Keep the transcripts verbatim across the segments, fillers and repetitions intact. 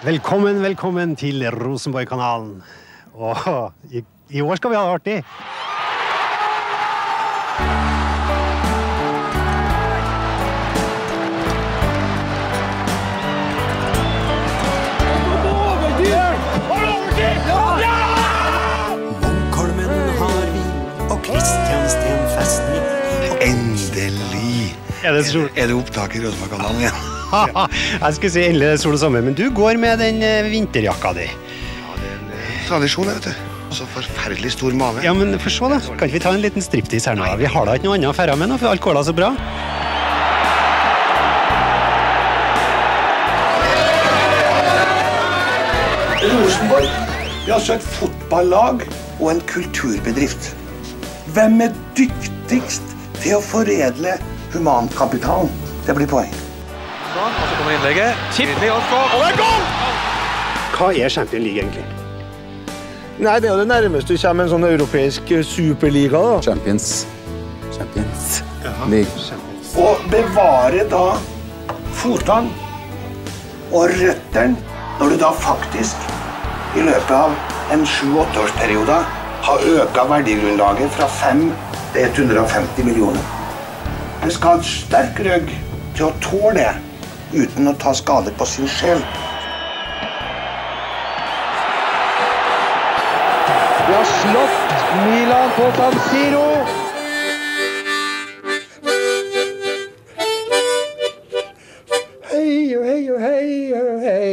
Velkommen, velkommen til Rosenborg-kanalen. Og i, i år skal vi ha det artig. Munkholmen har vi, og Kristiansten festning. Endelig Er det sol? er det opptak i Rosenborg-kanalen igjen. Jeg skulle si endelig er det sol og sommer, men du går med den eh, vinterjakka di. Ja, det er en eh, tradisjon, vet du. Så forferdelig stor mave. Ja, men for så da, kan ikke vi ta en liten striptease her nå? Vi har da ikke noe annet å fære med nå, for alt går da så bra. Rosenborg, vi har altså et fotballag og en kulturbedrift. Hvem er dyktigst til å foredle humankapitalen? Det blir poeng. Og så kommer innlegget. Tidlig og skår. Og det er goal! Hva er Champions League egentlig? Nei, det er jo det nærmeste du kommer en sånn europeisk superliga da. Champions. Champions League. Å bevare da fotene og røttene når du da faktisk i løpet av en sju-åtte-årsperiode har øket verdigrunnlaget fra fem til hundre og femti millioner. Det skal ha en sterk rygg til å tåle det uten å ta skade på sin sjel. Vi har slått Milan på San Siro. Hei, og hei, og hei, og hei.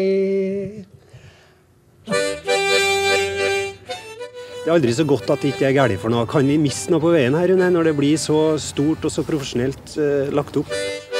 Det er aldri så godt at det ikke er gærlig for noe. Kan vi miste noe på veien her, Rune, når det blir så stort og så profesjonelt eh, lagt opp?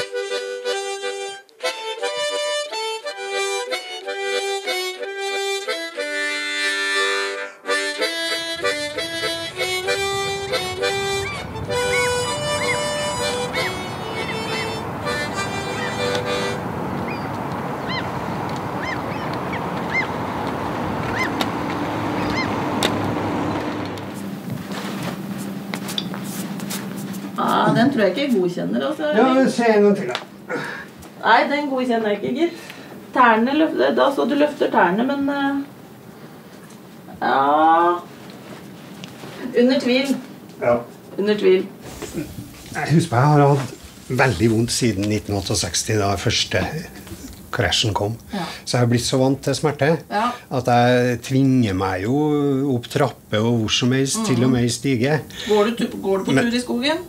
Ja, den tror jeg ikke jeg godkjenner, altså. Ja, men se noe til da. Nei, den godkjenner jeg ikke, gitt. Tærne løfter, da så du løfter tærne, men... Uh, ja... Under tvil. Ja. Under tvil. Jeg husker jeg har hatt veldig vondt siden nitten sekstiåtte, da første krasjen kom. Ja. Så jeg har blitt så vant til smerte, Ja. at jeg tvinger meg jo opp trappe og hvor som helst, til og med i stige. Går du, går du på Men- tur i skogen?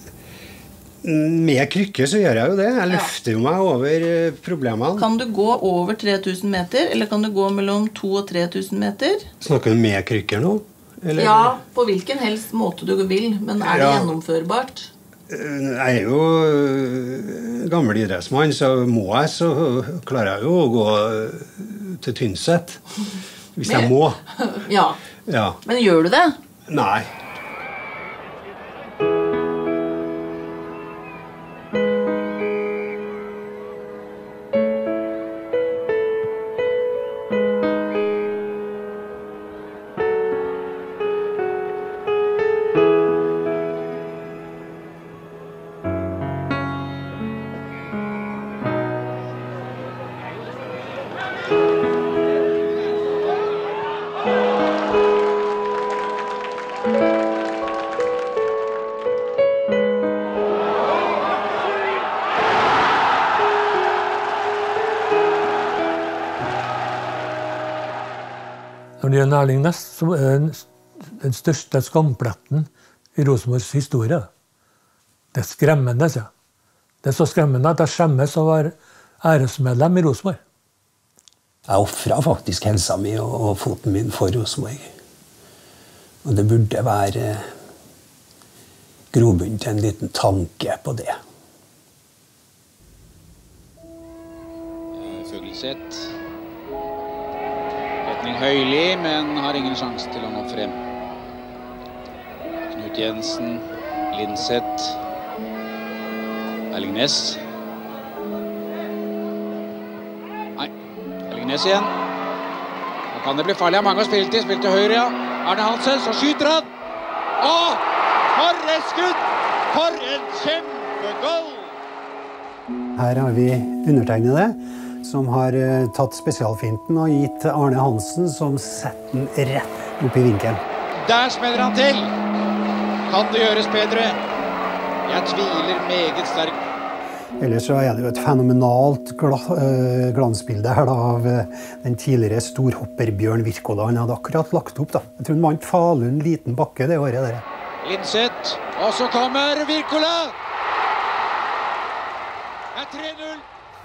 Med krykke så gjør jeg jo det. Jeg Ja. løfter jo meg over eh, problemene. Kan du gå over tre tusen meter, eller kan du gå mellom to og tre tusen meter? Snakker du med krykker nå? Eller? Ja, på hvilken helst måte du vil, men er det Ja. gjennomførbart? Jeg er jo øh, gammel idrettsmann, så må jeg, så klarer jeg jo å gå til Tynset. Hvis jeg Men- må. Ja, Ja. men gjør du det? Nei. Når det gjelder Erling Næss, som er den, den største skampletten i Rosenborgs historie. Det er skremmende, sier jeg. Det er så skremmende at jeg skjemmes å være æresmedlem i Rosenborg. Jeg offret faktisk helsa mi og, og foten min for Rosenborg. Og det burde være grobunn til en liten tanke på det. Fugleseth. Retning Høyli, men har ingen sjanse til å nå frem. Knut Jensen, Linseth, Erling Næss. Nei, Erling Næss igjen. Da kan det bli farlig. Mange har spilt i, spilt til høyre, ja. Arne Hansen, så skyter han. Åh, for et skudd! For en kjempegoal! Her har vi undertegnede, som har tatt spesialfinten og gitt Arne Hansen, som setter den rett opp i vinkelen. Der smeller han til! Kan det gjøres bedre? Jeg tviler meget sterkt. Ellers så er det jo et fenomenalt glansbilde her da, av den tidligere storhopper Bjørn Wirkola. Han hadde akkurat lagt opp da. Jeg tror han vant Falun liten bakke det året der. Innsett, og så kommer Wirkola! Det er tre null!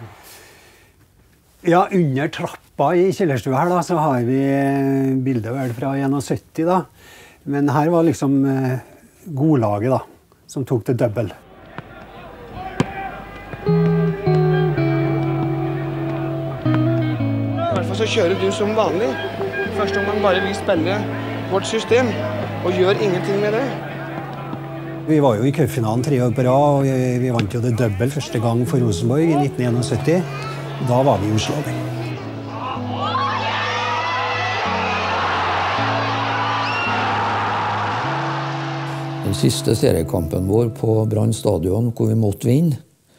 Ja, under trappa i kjellerstua her da, så har vi bildet vel fra syttien da. Men her var liksom godlaget da, som tok det double. I hvert fall så kjører du som vanlig. Første omgang bare vi spiller vårt system, og gjør ingenting med det. Vi var jo i cupfinalen tre år på rad, og vi vant jo det double første gang for Rosenborg i nitten syttién. Da var vi uslaget. Den siste seriekampen vår på Brann stadion, hvor vi måtte vinne,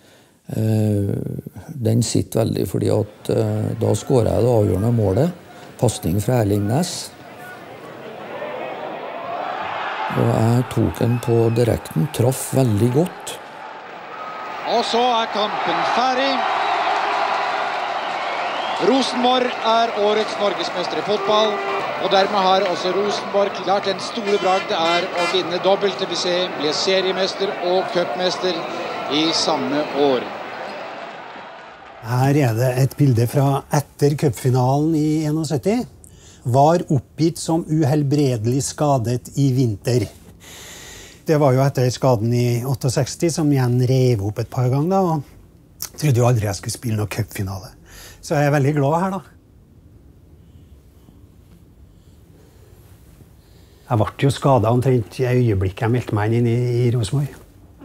den sitter veldig, fordi at da skåret jeg det avgjørende målet. Passning fra Erling Næss. Og jeg tok den på direkten, traff veldig godt. Og så er kampen ferdig. Rosenborg er årets norgesmester i fotball, og dermed har også Rosenborg klart en store bragd det er å vinne dobbelt, det vil si bli seriemester og cupmester i samme år. Her er det et bilde fra etter cupfinalen i syttién. Var oppgitt som uhelbredelig skadet i vinter. Det var jo etter skaden i sekstiåtte, som igjen rev opp et par ganger da, og trodde jo aldri jeg skulle spille noen cupfinale. Så jeg er veldig glad her da. Jeg ble jo skadet omtrent i øyeblikket jeg meldte meg inn i, i Rosenborg.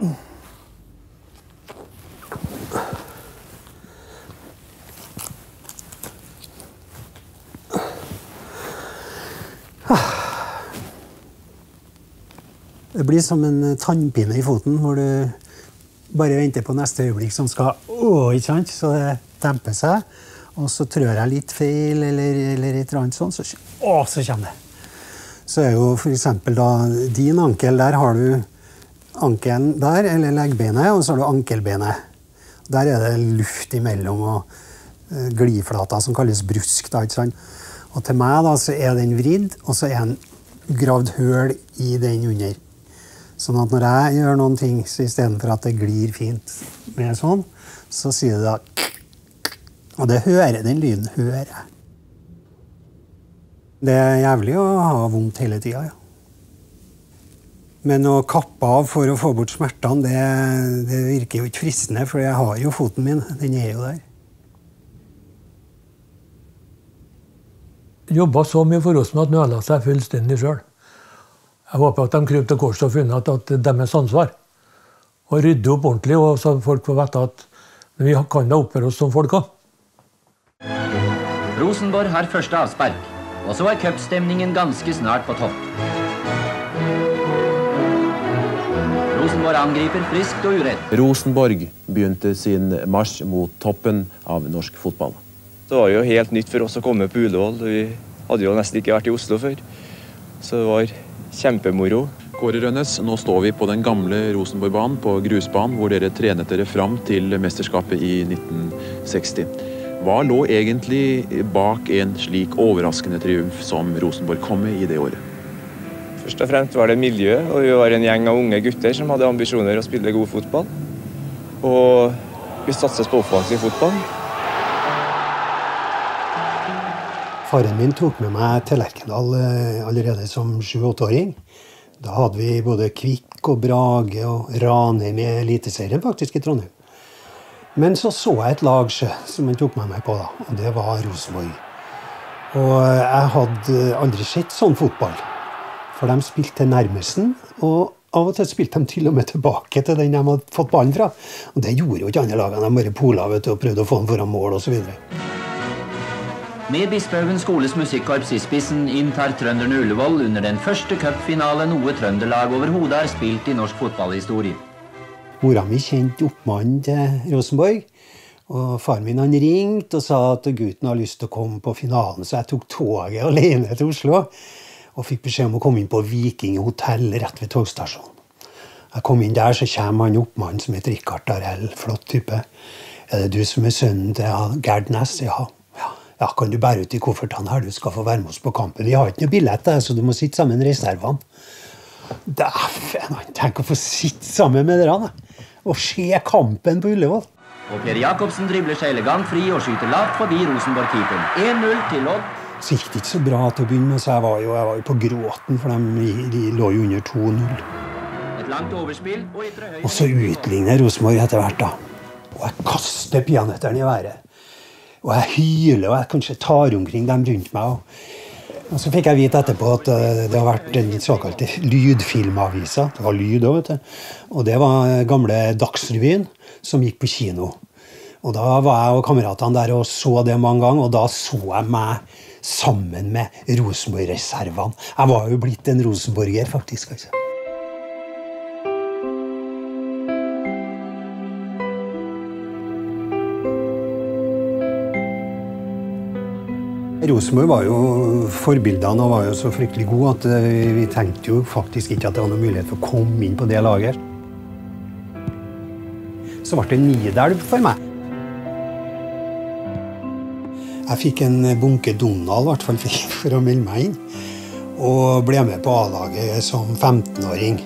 Det blir som en tannpine i foten, hvor du bare venter på neste øyeblikk som skal, åh, ikke sant? Så det demper seg, og så trør jeg litt feil, eller, eller et eller annet sånt, så, åh, så kommer det. Så er jo for eksempel da, din ankel, der har du ankelen der, eller leggbenet, og så har du ankelbenet. Der er det luft imellom, og gliflata som kalles brusk, da, ikke sant? Og til meg da, så er den vridd, og så er den gravd høl i den under. Sånn at når jeg gjør noen ting, så i stedet for at det glir fint med sånn, så sier det da, og det hører, den lyden hører jeg. Det er jævlig å ha vondt hele tiden, ja. Men å kappe av for å få bort smertene, det, det virker jo ikke fristende, for jeg har jo foten min, den er jo der. Jobbet så mye for Rosenborg at nå la seg fullstendig selv. Jeg håper at de kryper til korset og funnet at det er deres ansvar. Og rydde opp ordentlig, og så folk får vite at vi kan da oppføre oss som folk også. Rosenborg har første avspark, og så er cupstemningen ganske snart på topp. Rosenborg angriper friskt og uredd. Rosenborg begynte sin marsj mot toppen av norsk fotball. Det var jo helt nytt for oss å komme på Ullevål. Vi hadde jo nesten ikke vært i Oslo før. Så det var kjempemoro. Kåre Rønnes, nå står vi på den gamle Rosenborg-banen på grusbanen, hvor dere trenet dere fram til mesterskapet i nitten seksti. Hva lå egentlig bak en slik overraskende triumf som Rosenborg kom med i det året? Først og fremst var det miljø, og vi var en gjeng av unge gutter som hadde ambisjoner å spille god fotball. Og vi satses på offensiv fotball. Faren min tok med meg til Lerkendal allerede som sju-åtte-åring. Da hadde vi både Kvikk og Brage og Ranheim i eliteserien faktisk i Trondheim. Men så så jeg et lag som han tok med meg på da, og det var Rosenborg. Og jeg hadde aldri sett sånn fotball, for de spilte til nærmesten, og av og til spilte de til og med tilbake til den de hadde fått ballen fra. Og det gjorde jo ikke andre lagene, de bare pola vet, og prøvde å få den foran mål og så videre. Med Bispehaugen skoles musikkorps i spissen inntar trønderne Ullevål under den første cupfinale noe trønderlag overhodet har spilt i norsk fotballhistorie. Mora mi kjente oppmannen til Rosenborg, Og far min han ringte og sa at gutten har lyst til å komme på finalen, så jeg tok toget alene til Oslo og fikk beskjed om å komme inn på Viking hotell rett ved togstasjonen. Jeg kom inn der, så kommer han oppmann som heter Rikard Darell, flott type. Er det du som er sønnen til Gerd Næss? Ja. ja. Ja, kan du bære ut i koffertene her? Du skal få være med oss på kampen. Vi har ikke noe billett der, så du må sitte sammen med reservene. Dæven, tenk å få sitte sammen med dere og se kampen på Ullevål. Og Per Jakobsen dribler seg elegant fri og skyter lavt forbi Rosenborg-keeperen. en null til Odd. Så gikk det ikke så bra til å begynne med, så jeg var jo, jeg var jo på gråten, for de, de lå jo under to null. Et langt overspill og ytre høyre. Og så utligner Rosenborg etter hvert da. Og jeg kaster peanøtteren i været. Og jeg hyler, og jeg kanskje tar omkring dem rundt meg. Og, og så fikk jeg vite etterpå at det har vært den såkalte lydfilmavisa. Det var lyd også, vet du. Og det var gamle Dagsrevyen som gikk på kino. Og da var jeg og kameratene der og så det mange ganger, og da så jeg meg sammen med Rosenborg-reservene. Jeg var jo blitt en Rosenborger, faktisk. Altså. Rosenborg var jo forbildene og var jo så fryktelig gode at vi tenkte jo faktisk ikke at det var noen mulighet for å komme inn på det laget. Så ble det Nidelv for meg. Jeg fikk en bunke Donald, i hvert fall for å melde meg inn, og ble med på A-laget som femtenåring.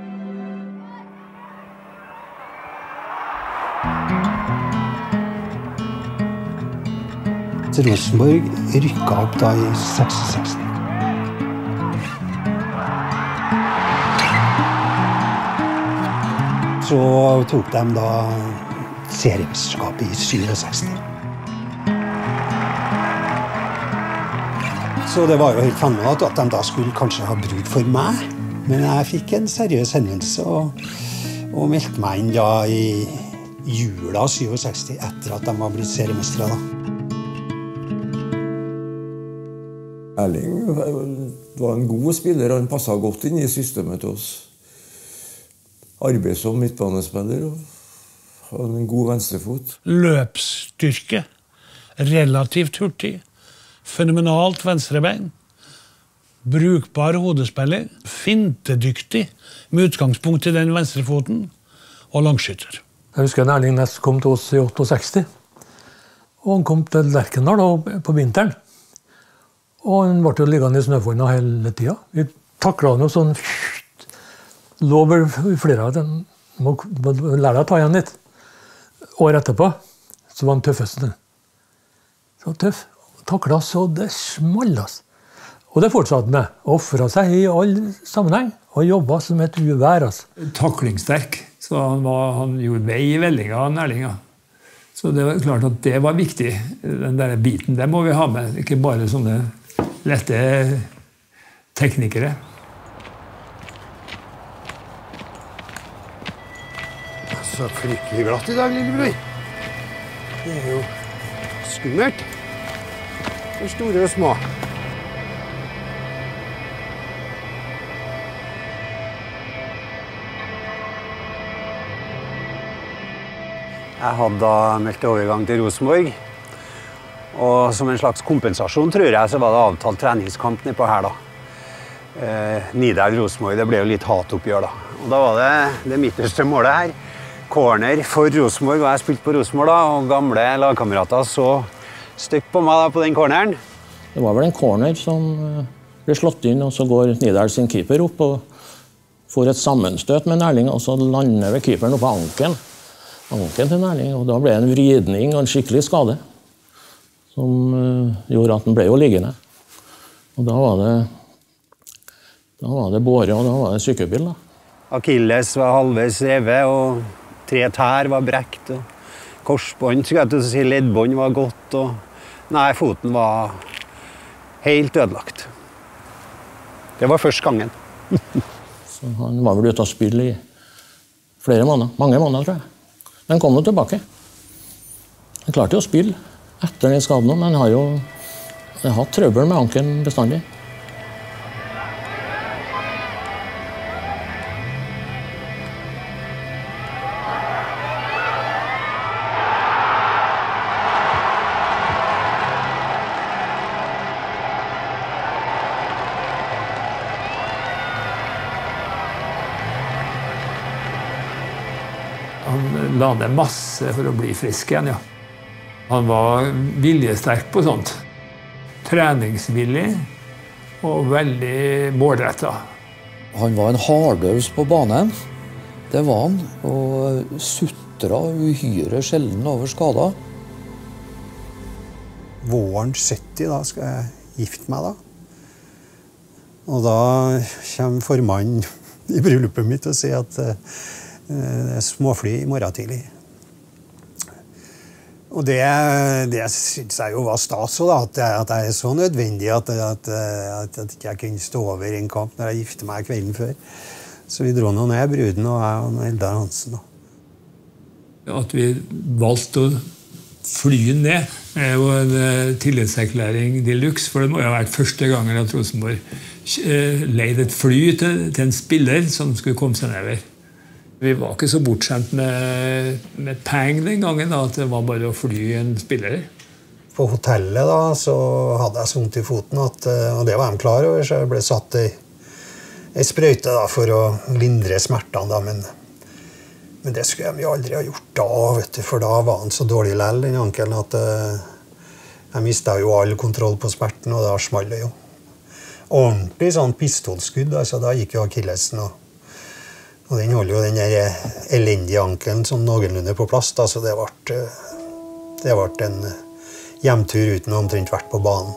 Rosenborg rykket opp da i sekstiseks. Så tok de da seriemesterskapet i sekstisju. Så det var jo helt fenomenalt at de da skulle kanskje ha bruk for meg. Men jeg fikk en seriøs henvendelse og, og meldte meg inn da i jula sekstisju, etter at de var blitt seriemestere da. Erling var en god spiller, han passet godt inn i systemet til oss. Arbeid som midtbanespiller og hadde en god venstrefot. Løpsstyrke, relativt hurtig, fenomenalt venstrebein, brukbar hodespiller, fintedyktig med utgangspunkt i den venstrefoten og langskytter. Jeg husker en Erling Næss kom til oss i sekstisju, og han kom til Lerkendal på vinteren. Og han ble jo liggende i snøfonna hele tida. Vi taklet han jo sånn, lå over flere av dem. Må lære deg å ta igjen litt. År etterpå, så var han tøffest. Så tøff. Taklet så det smallet. Og det fortsatte med. Offret seg i all sammenheng. Og jobbet som et uvær. Taklingssterk. Så han, var, han gjorde vei i vellinga av Erlinga. Så det var klart at det var viktig. Den der biten, det må vi ha med. Ikke bare sånne lette teknikere. Så fryktelig glatt i dag, lillebror. Det er jo skummelt. For store og små. Jeg hadde da meldt overgang til Rosenborg. Og som en slags kompensasjon, tror jeg, så var det avtalt treningskamp nede på her da. Eh, Nidelv Rosenborg, det ble jo litt hatoppgjør da. Og da var det det midterste målet her. Corner for Rosenborg, og jeg spilte på Rosenborg da, og gamle lagkamerater så stygt på meg da på den corneren. Det var vel en corner som ble slått inn, og så går Nidelv sin keeper opp og får et sammenstøt med Erling, og så lander ved keeperen opp på anken. Anken til Erling, og da ble det en vridning og en skikkelig skade. Som uh, gjorde at den ble jo liggende. Og da var det, da var det båre, og da var det sykebil da. Achilles var halvveis revet, og tre tær var brekt, og korsbånd, skulle jeg til å si, leddbånd var godt, og nei, foten var helt ødelagt. Det var første gangen. Så han var vel ute å spille i flere måneder, mange måneder tror jeg. Men han kom jo tilbake. Han klarte jo å spille etter den skaden, men han har jo jeg har hatt trøbbel med ankelen bestandig. la ned masse for å bli frisk igjen, ja. Han var viljesterk på sånt. Treningsvillig og veldig målrettet. Han var en hardøs på banen. Det var han, og suttra uhyre sjelden over skader. Våren sytti, da skal jeg gifte meg da. Og da kommer formannen i bryllupet mitt og sier at uh, det er småfly i morgen tidlig. Og det, det synes jeg jo var stas også, da, at jeg, at jeg er så nødvendig at, at, at, at jeg kunne stå over en kamp når jeg gifte meg kvelden før. Så vi dro nå ned, bruden og jeg og Eldar Hansen. Da. At vi valgte å fly ned er jo en tillitserklæring de luxe, for det må jo ha vært første gangen at Rosenborg leide et fly til, til en spiller som skulle komme seg nedover. Vi var ikke så bortskjemt med, med penger den gangen, da, at det var bare å fly en spiller. På hotellet da, så hadde jeg sånt i foten, at, og det var de klar over, så jeg ble satt i en sprøyte da, for å lindre smertene. Da, men, men det skulle de jo aldri ha gjort da, vet du, for da var han så dårlig lell, den ankelen, at jeg mistet jo all kontroll på smerten, og da smalt det jo. Ordentlig sånn pistolskudd, altså, da gikk jo akillesen og Og den holder jo den der elendige ankelen som noenlunde på plass, da, så det ble, det ble en hjemtur uten å omtrent vært på banen.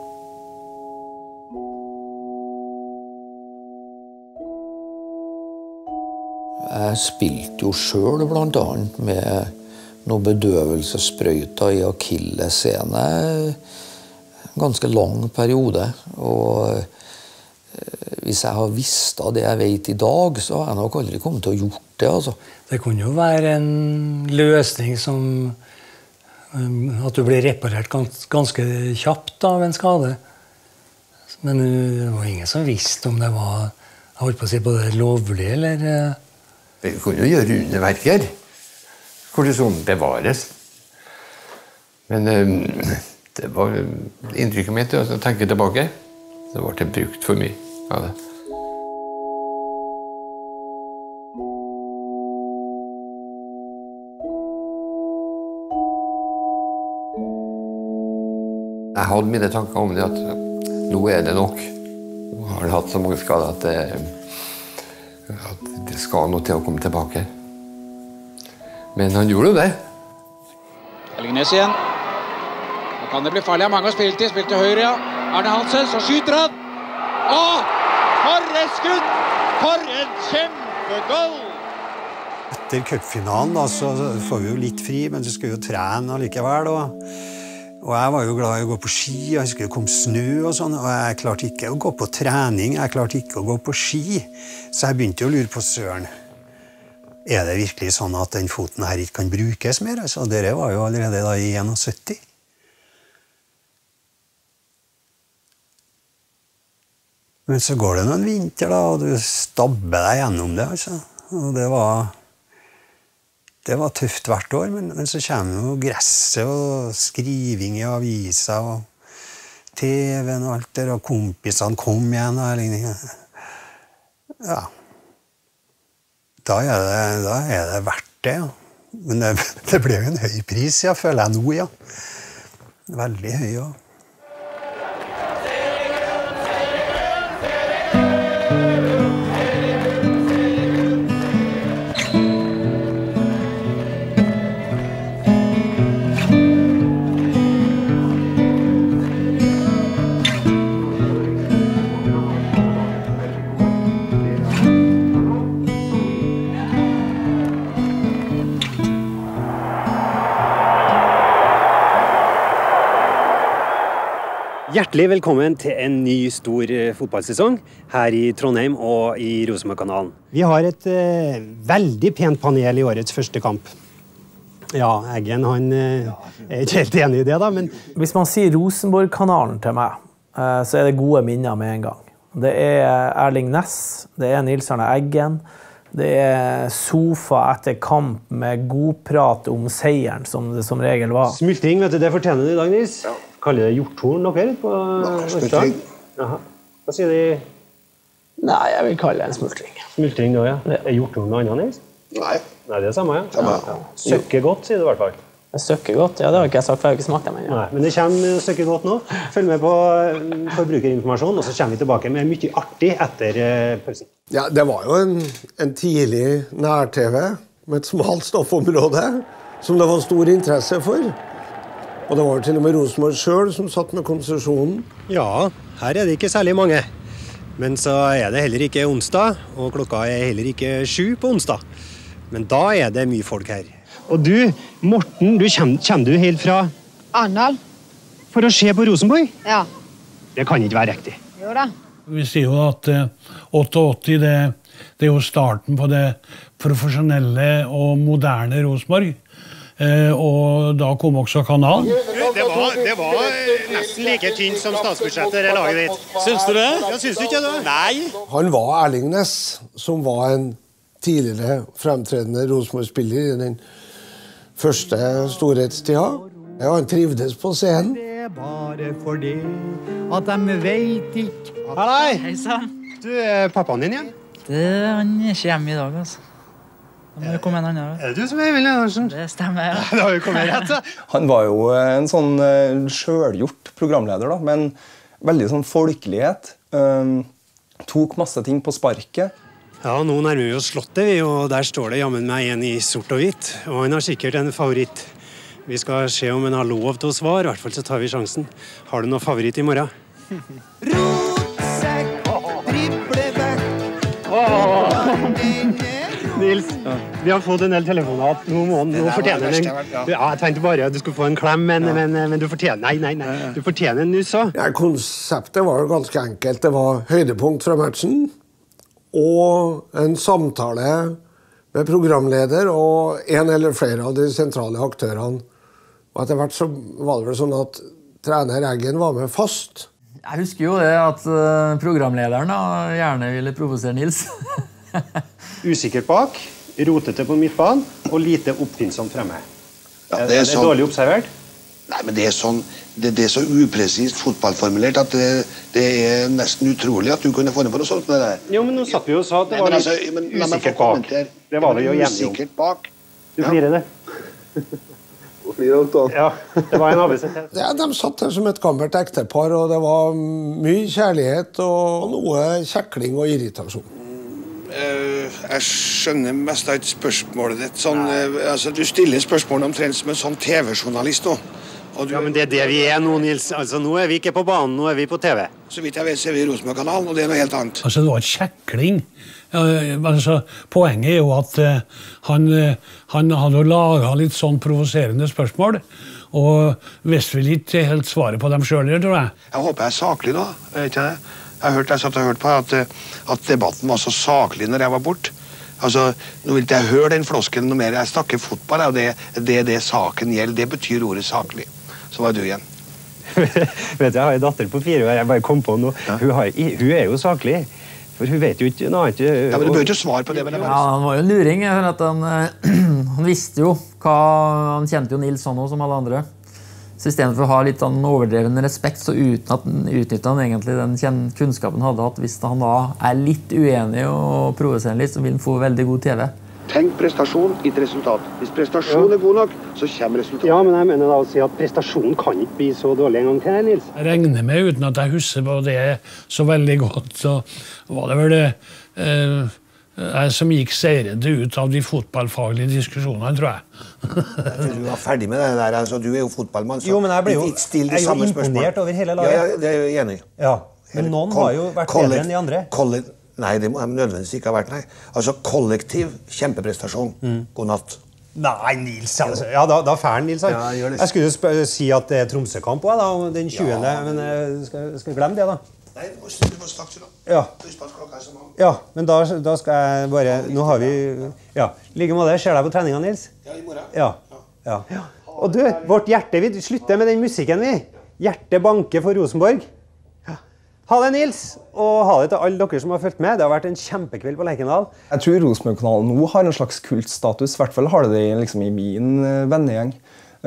Jeg spilte jo selv blant annet med noen bedøvelsesprøyter i akillessene en ganske lang periode, og hvis jeg har visst av det jeg vet i dag, så har jeg nok aldri kommet til å gjort det. Altså. Det kunne jo være en løsning som um, at du blir reparert gans, ganske kjapt av en skade. Men det var ingen som visste om det var jeg holdt på å si, både lovlig eller Det kunne jo gjøre underverker. Kortison bevares. Men um, det var inntrykket mitt å tenke tilbake. Det ble brukt for mye av det. Jeg hadde mine tanker om det, at nå er det nok. Nå har han hatt så mange skader at det, at det skal noe til å komme tilbake. Men han gjorde jo det. Elgnes igjen. Nå kan det bli farlig av mange å spille til. Spilte høyre, ja. Arne Hansen, så skyter han! Åh! For et skudd! For en kjempegoll! Etter cupfinalen da, så får vi jo litt fri, men så skulle vi jo trene likevel. Og, og jeg var jo glad i å gå på ski, og jeg skulle komme snø og sånn, og jeg klarte ikke å gå på trening, jeg klarte ikke å gå på ski. Så jeg begynte jo å lure på søren. Er det virkelig sånn at den foten her ikke kan brukes mer? Altså, dere var jo allerede da i syttien. Men så går det noen vinter da, og du stabber deg gjennom det, altså. Og det var, det var tøft hvert år, men, men så kommer jo gresset og skriving i aviser og T V-en og alt der, og kompisene kom igjen og lignet. Ja. Da er det, da er det verdt det, ja. Men det, det ble jo en høy pris, ja, føler jeg nå, ja. Veldig høy, ja. Hjertelig velkommen til en ny stor fotballsesong her i Trondheim og i Rosenborg-kanalen. Vi har et eh, veldig pent panel i årets første kamp. Ja, Eggen han eh, er ikke helt enig i det da, men... Hvis man sier Rosenborg-kanalen til meg, eh, så er det gode minner med en gang. Det er Erling Næss, det er Nils Arne Eggen, det er sofa etter kamp med god prat om seieren, som det som regel var. Smultring, vet du, det fortjener du i dag, Nils. Ja. Kaller det hjorthorn dere på Østland? Jaha. Hva sier de? Nei, jeg vil kalle det en smultring. Smultring da, ja. Er hjorthorn noe annet, Nils? Nei, Nei, det er samme, ja. Samme. Ja. Søkker godt, sier du i hvert fall. Søkker godt? Ja, det har ikke jeg sagt, for jeg har ikke smakt det, men ja. Nei, men det kommer søkker godt nå. Følg med på forbrukerinformasjon, og så kommer vi tilbake med mye artig etter pausen. Ja, det var jo en, en tidlig nær-TV med et smalt stoffområde som det var stor interesse for. Og det var til og med Rosenborg selv som satt med konsesjonen. Ja, her er det ikke særlig mange. Men så er det heller ikke onsdag, og klokka er heller ikke sju på onsdag. Men da er det mye folk her. Og du, Morten, du kommer, kommer du helt fra Arendal. For å se på Rosenborg? Ja. Det kan ikke være riktig. Jo da. Vi sier jo at eh, åttiåtte, det, det er jo starten på det profesjonelle og moderne Rosenborg. Eh, og da kom også kanalen. Det var, det var nesten like tynt som statsbudsjettet, det laget ditt. Syns du det? Ja, syns du ikke det? Nei. Han var Erling Næss, som var en tidligere fremtredende Rosenborg-spiller i den første storhetstida. Ja, han trivdes på scenen. Det er bare for det at de vet ikke at... Hei! Hei sann. Du, er pappaen din igjen? Det, han er ikke hjemme i dag, altså. Da må det komme en annen. Er det du som er Emil Andersen? Det stemmer, ja. Da har vi kommet rett, da. Han var jo en sånn selvgjort programleder, da, men veldig sånn folkelighet. Um, tok masse ting på sparket. Ja, nå nærmer vi oss slottet, vi, og der står det jammen meg en i sort og hvitt. Og han har sikkert en favoritt. Vi skal se om han har lov til å svare, i hvert fall så tar vi sjansen. Har du noe favoritt i morgen? Rotsekk, drible vekk. Nils, vi har fått en del telefoner. Nå må han, nå fortjener han en... Ja, jeg tenkte bare at du skulle få en klem, men, men, men du fortjener... Nei, nei, nei. Du fortjener en nuss også. Ja, konseptet var jo ganske enkelt. Det var høydepunkt fra matchen, og en samtale med programleder og en eller flere av de sentrale aktørene. Og etter hvert så var det vel sånn at trener Eggen var med fast. Jeg husker jo det at programlederen da, gjerne ville provosere Nils. Usikkert bak, rotete på midtbanen og lite oppfinnsomt fremme. Ja, er det er det sånn- dårlig observert? Nei, men det er, sånn, det, det er så upresist fotballformulert at det, det er nesten utrolig at du kunne få det for noe sånt med det der. Jo, men nå satt vi jo og sa at det Nei, var men litt altså, men la meg få usikkert bak. kommentere. Det var vi jo Men enige om. Usikkert bak. Du flirer det. Ja, det var en A B C. Ja, de satt her som et gammelt ektepar, og det var mye kjærlighet og noe kjekling og irritasjon. Uh, jeg skjønner mest av et spørsmålet ditt. Sånn, uh, altså, du stiller spørsmål omtrent som en sånn T V-journalist nå. Du... Ja, men det er det vi er nå, Nils. Altså, nå er vi ikke på banen, nå er vi på T V. Så vidt jeg vet, så er vi i Rosenborg-kanalen, og det er noe helt annet. Altså, det var et kjekling. Ja, altså, poenget er jo at uh, han, uh, han hadde laget litt sånn provoserende spørsmål, og visste vel ikke helt svaret på dem selv, tror jeg. Jeg håper jeg er saklig da, vet ikke det? Jeg har hørt, jeg satt og hørt på at, at debatten var så saklig når jeg var bort. Altså, nå vil ikke jeg høre den floskelen noe mer. Jeg snakker fotball, og det er det, det saken gjelder. Det betyr ordet saklig. Så var du igjen. Vet du, jeg har en datter på fire, og jeg bare kom på noe. Ja. Hun, har, hun er jo saklig, for hun vet jo ikke noe annet. Ja, men du bør ikke svare på det. Men ja, han var jo en luring. For at han, han visste jo hva... Han kjente jo Nils sånn som alle andre. Så i stedet for å ha litt sånn overdreven respekt, så uten at han utnyttet han egentlig den kunnskapen han hadde, at hvis han da er litt uenig og provoserer litt, så vil han få veldig god T V. Tenk prestasjon, ikke resultat. Hvis prestasjon er god nok, så kommer resultat. Ja, men jeg mener da å si at prestasjonen kan ikke bli så dårlig en gang til, Nils. Jeg regner med, uten at jeg husker på det så veldig godt, så var det vel det eh, jeg som gikk seirende ut av de fotballfaglige diskusjonene, tror jeg. Du var ferdig med det der, altså, du er jo fotballmann, så jo, men jeg ble jo, jeg er jo imponert over hele laget. Ja, ja, det er jeg enig i. Ja, men noen har jo vært bedre enn de andre. Kollek nei, det må jeg nødvendigvis ikke ha vært, nei. Altså, kollektiv kjempeprestasjon. Mm. God natt. Nei, Nils, altså. Ja, da, da færen, Nils. Ja, gjør det. Jeg skulle jo si at det er Tromsø-kamp også, da, den tjuende, ja. Men jeg skal, skal glemme det, da. Nei, du må snakke til da. Ja. Husk på at klokka er så mange. Ja, men da, da skal jeg bare... Nå har vi... Ja, like med det. Ser deg på treninga, Nils? Ja, i morgen. Ja. Ja. Ja. Og du, vårt hjerte, vi slutter med den musikken, vi. Hjerte banke for Rosenborg. Ja. Ha det, Nils, og ha det til alle dere som har følt med. Det har vært en kjempekveld på Lerkendal. Jeg tror Rosenborg-kanalen nå har en slags kultstatus. I hvert fall har det det liksom, i min vennegjeng.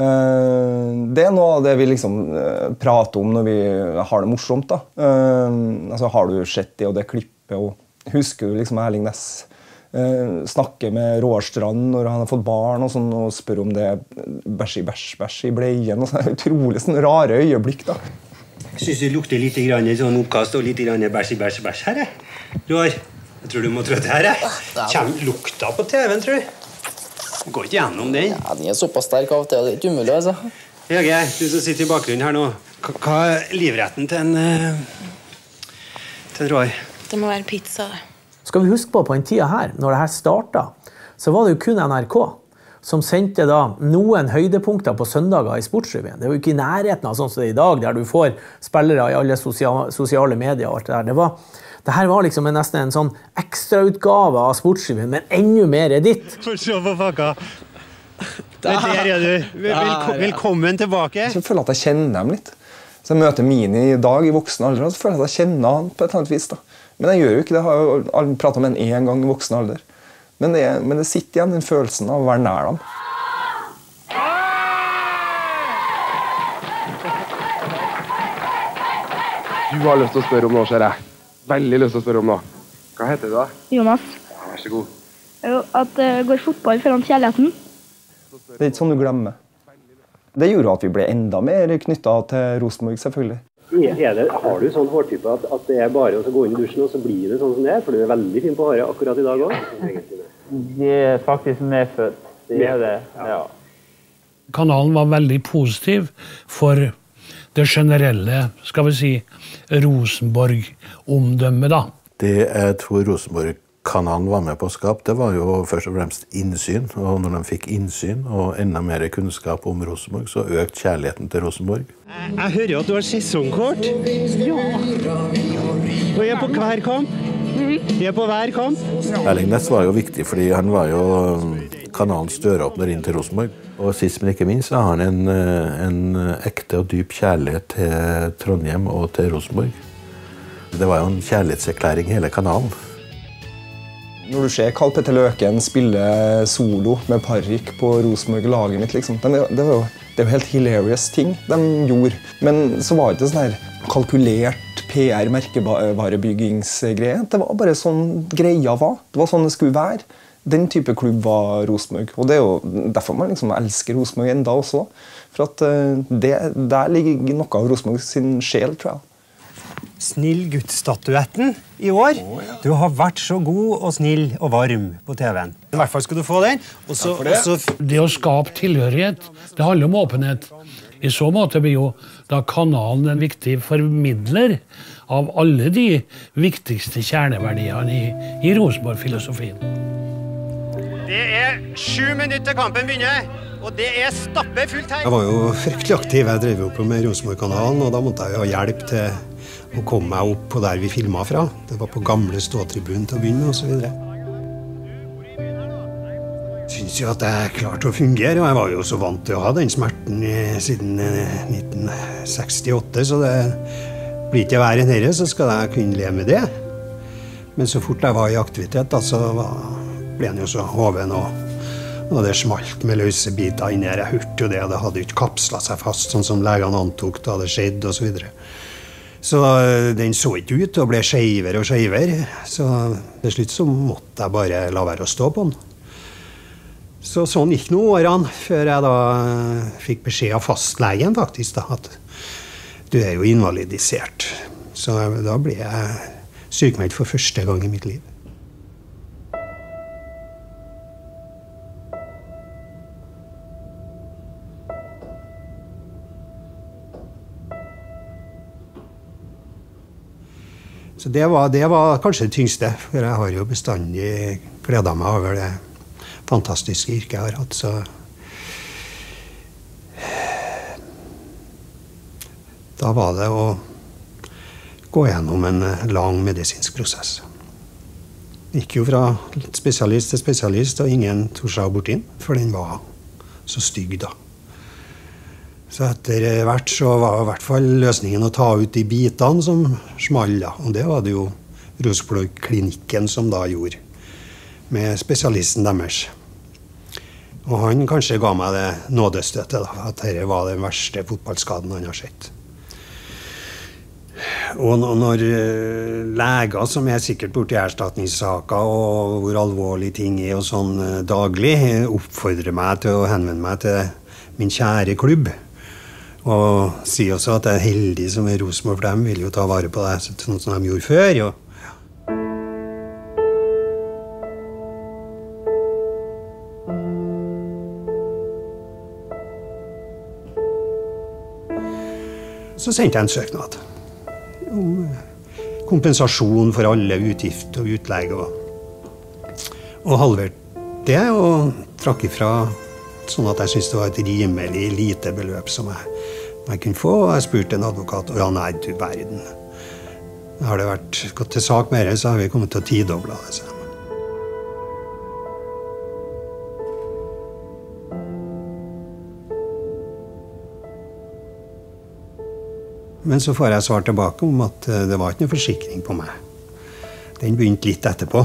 Det er noe av det vi liksom prater om når vi har det morsomt. Da. Altså, har du sett det og det klippet, og husker du liksom Erling Næss Eh, snakke med Roar Strand når han har fått barn og, sånn, og spør om det er bæsj i bæsj, bæsj i bleien. Og sånn, utrolig sånn rare øyeblikk da. Jeg synes det lukter litt grann, sånn oppkast og litt grann bæsj i bæsj, bæsj her. Roar, jeg tror du må trøtte her. Kjem lukta på T V-en, tror jeg. Går ikke gjennom den. Ja, den er såpass sterk av og til. Det er ikke umulig, altså. Jørge, du som sitter i bakgrunnen her nå. Hva er livretten til en, til en Roar? Det må være pizza. Skal vi huske på på den tida her, når det her startet, så var det jo kun N R K som sendte da noen høydepunkter på søndager i Sportsrevyen. Det var jo ikke i nærheten av sånn som det er i dag, der du får spillere i alle sosiale, sosiale medier og alt det der. Det var... Det her var liksom nesten en sånn ekstrautgave av Sportsrevyen, men enda mer editt. For se på fakka. Der er du. Velko velkommen tilbake. Så jeg føler at jeg kjenner dem litt. Så jeg møter Mini i dag i voksen alder, og så føler jeg at jeg kjenner han på et eller annet vis. Da. Men jeg gjør jo ikke det. Jeg har jo pratet med han en gang i voksen alder. Men det, men det sitter igjen den følelsen av å være nær dem. Du har lyst til å spørre om noe, ser jeg. Veldig lyst til å spørre om noe. Hva heter du da? Jonas. Ja, vær så god. Jo, at det går fotball foran kjærligheten. Det er ikke sånn du glemmer. Det gjorde at vi ble enda mer knyttet til Rosenborg, selvfølgelig. Er det, har du sånn hårtype at, at det er bare å gå inn i dusjen og så blir det sånn som det er? For du er veldig fin på håret akkurat i dag også. Det er faktisk medfødt. Det er det, ja. Kanalen var veldig positiv for det generelle, skal vi si, Rosenborg-omdømmet da. Det jeg tror Rosenborg-kanalen var med på å skape, det var jo først og fremst innsyn. Og når de fikk innsyn og enda mer kunnskap om Rosenborg, så økte kjærligheten til Rosenborg. Jeg, jeg hører jo at du har sesongkort. Ja. Og jeg er på hver kamp. Jeg er på hver kamp. Erling Næss var jo viktig, fordi han var jo kanalens døråpner inn til Rosenborg. Og sist, men ikke minst, så har han en, en ekte og dyp kjærlighet til Trondheim og til Rosenborg. Det var jo en kjærlighetserklæring i hele kanalen. Når du ser Karl Petter Løken spille solo med parrykk på Rosenborg-laget mitt, liksom, det, det var jo det var helt hilarious ting de gjorde. Men så var det ikke sånn her kalkulert P R-merkevarebyggingsgreie. Det var bare sånn greia var. Det var sånn det skulle være. Den type klubb var Rosenborg. Og det er jo derfor man liksom elsker Rosenborg enda også. For at det, der ligger noe av Rosenborg sin sjel, tror jeg. Snill gutt-statuetten i år. Du har vært så god og snill og varm på T V-en. I hvert fall skal du få den. Også, det. Også det å skape tilhørighet, det handler om åpenhet. I så måte blir jo da kanalen en viktig formidler av alle de viktigste kjerneverdiene i, i Rosenborg-filosofien. Det er sju minutter kampen begynner, og det er stappe fullt her. Jeg var jo fryktelig aktiv. Jeg drev jo på med Rosenborg-kanalen, og da måtte jeg ha hjelp til å komme meg opp på der vi filmet fra. Det var på gamle ståtribunen til å begynne med, og så videre. Jeg synes jo at jeg klarte å fungere, og jeg var jo så vant til å ha den smerten siden nitten sekstiåtte, så det blir ikke verre enn dette, så skal jeg kunne leve med det. Men så fort jeg var i aktivitet, da, så ble han jo så hoven, og, og det smalt med løse biter inni her. Jeg hørte jo det, og det hadde jo ikke kapslet seg fast, sånn som legene antok det hadde skjedd, og så videre. Så den så ikke ut og ble skjevere og skjevere, så til slutt så måtte jeg bare la være å stå på den. Så sånn gikk noen årene, før jeg da fikk beskjed av fastlegen faktisk da, at du er jo invalidisert. Så da ble jeg sykmeldt for første gang i mitt liv. Så det var, det var kanskje det tyngste, for jeg har jo bestandig gledet meg over det fantastiske yrket jeg har hatt, så da var det å gå gjennom en lang medisinsk prosess. Gikk jo fra spesialist til spesialist, og ingen torde seg bort inn, for den var så stygg da. Så etter hvert så var i hvert fall løsningen å ta ut de bitene som small da, og det var det jo Rosenborg-klinikken som da gjorde, med spesialisten deres. Og han kanskje ga meg det nådestøtet da, at dette var den verste fotballskaden han har sett. Og når leger som er sikkert borti erstatningssaker og hvor alvorlige ting er og sånn daglig, oppfordrer meg til å henvende meg til min kjære klubb. Og sier også at jeg er heldig som er Rosenborg, for de vil jo ta vare på det, sånn som de gjorde før. Og så sendte jeg en søknad om kompensasjon for alle utgifter og utlegg og, og halverte det og trakk ifra sånn at jeg syntes det var et rimelig lite beløp som jeg, jeg kunne få, og jeg spurte en advokat, og ja, nei, du verden. Har det vært gått til sak med det, så har vi kommet til å tidoble det, så. Men så får jeg svar tilbake om at det var ikke noen forsikring på meg. Den begynte litt etterpå.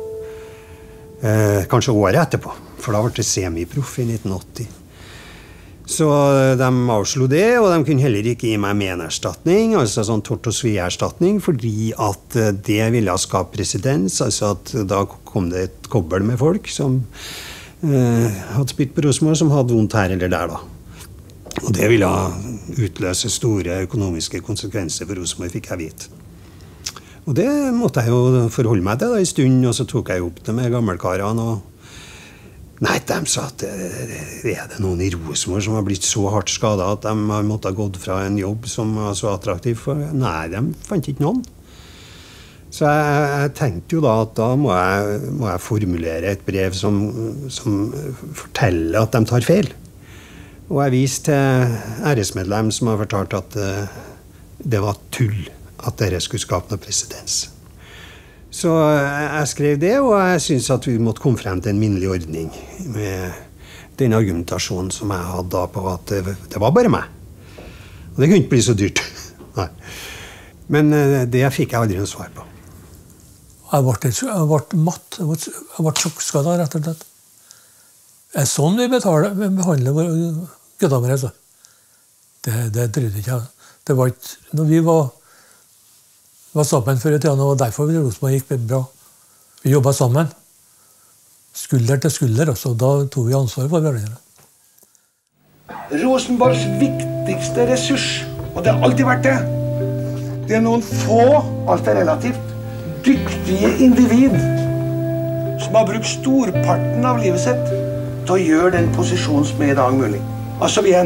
Eh, kanskje året etterpå, for da ble det semiproff i nitten åtti. Så de avslo det, og de kunne heller ikke gi meg menerstatning, altså sånn tort- og svierstatning, fordi at det ville skape presedens, altså at da kom det et kobbel med folk som eh, hadde spilt på Rosenborg, som hadde vondt her eller der da. Og det ville utløse store økonomiske konsekvenser for Rosenborg, fikk jeg vite. Og det måtte jeg jo forholde meg til da, i stund, og så tok jeg opp det med gammelkarene. Og nei, de sa at er det noen i Rosenborg som har blitt så hardt skadet at de har måttet ha gått fra en jobb som var så attraktiv for. Nei, de fant ikke noen. Så jeg, jeg tenkte jo da at da må jeg, må jeg formulere et brev som, som forteller at de tar feil. Og jeg viste til æresmedlem som har fortalt at uh, det var tull at dere skulle skape noe presedens. Så jeg skrev det, og jeg synes at vi måtte komme frem til en minnelig ordning med den argumentasjonen som jeg hadde da på at det, det var bare meg. Og det kunne ikke bli så dyrt. Nei. Men uh, det fikk jeg aldri noe svar på. Jeg ble, jeg ble matt, jeg ble, jeg ble sjokkskadet, rett og slett. Det er sånn vi betaler, vi behandler våre gutta våre, altså. Det, det trodde ikke jeg. Det var ikke, når vi var, var sammen før i tiden, og derfor vi Rosenborg gikk bra. Vi jobbet sammen. Skulder til skulder, også, og da tog vi ansvar for hverandre. Rosenborgs viktigste ressurs, og det har alltid vært det, det er noen få, alt er relativt, dyktige individ som har brukt storparten av livet sitt til å gjøre den posisjonen som er i dag mulig. Altså vi er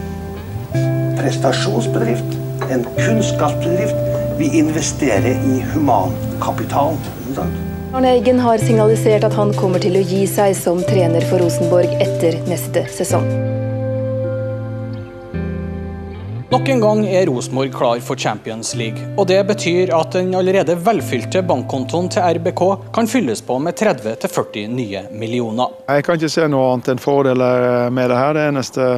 en prestasjonsbedrift, en kunnskapsbedrift. Vi investerer i humankapital. Arne Eggen har signalisert at han kommer til å gi seg som trener for Rosenborg etter neste sesong. Nok en gang er Rosenborg klar for Champions League, og det betyr at den allerede velfylte bankkontoen til R B K kan fylles på med tretti til førti nye millioner. Jeg kan ikke se noe annet enn fordeler med det her. Det eneste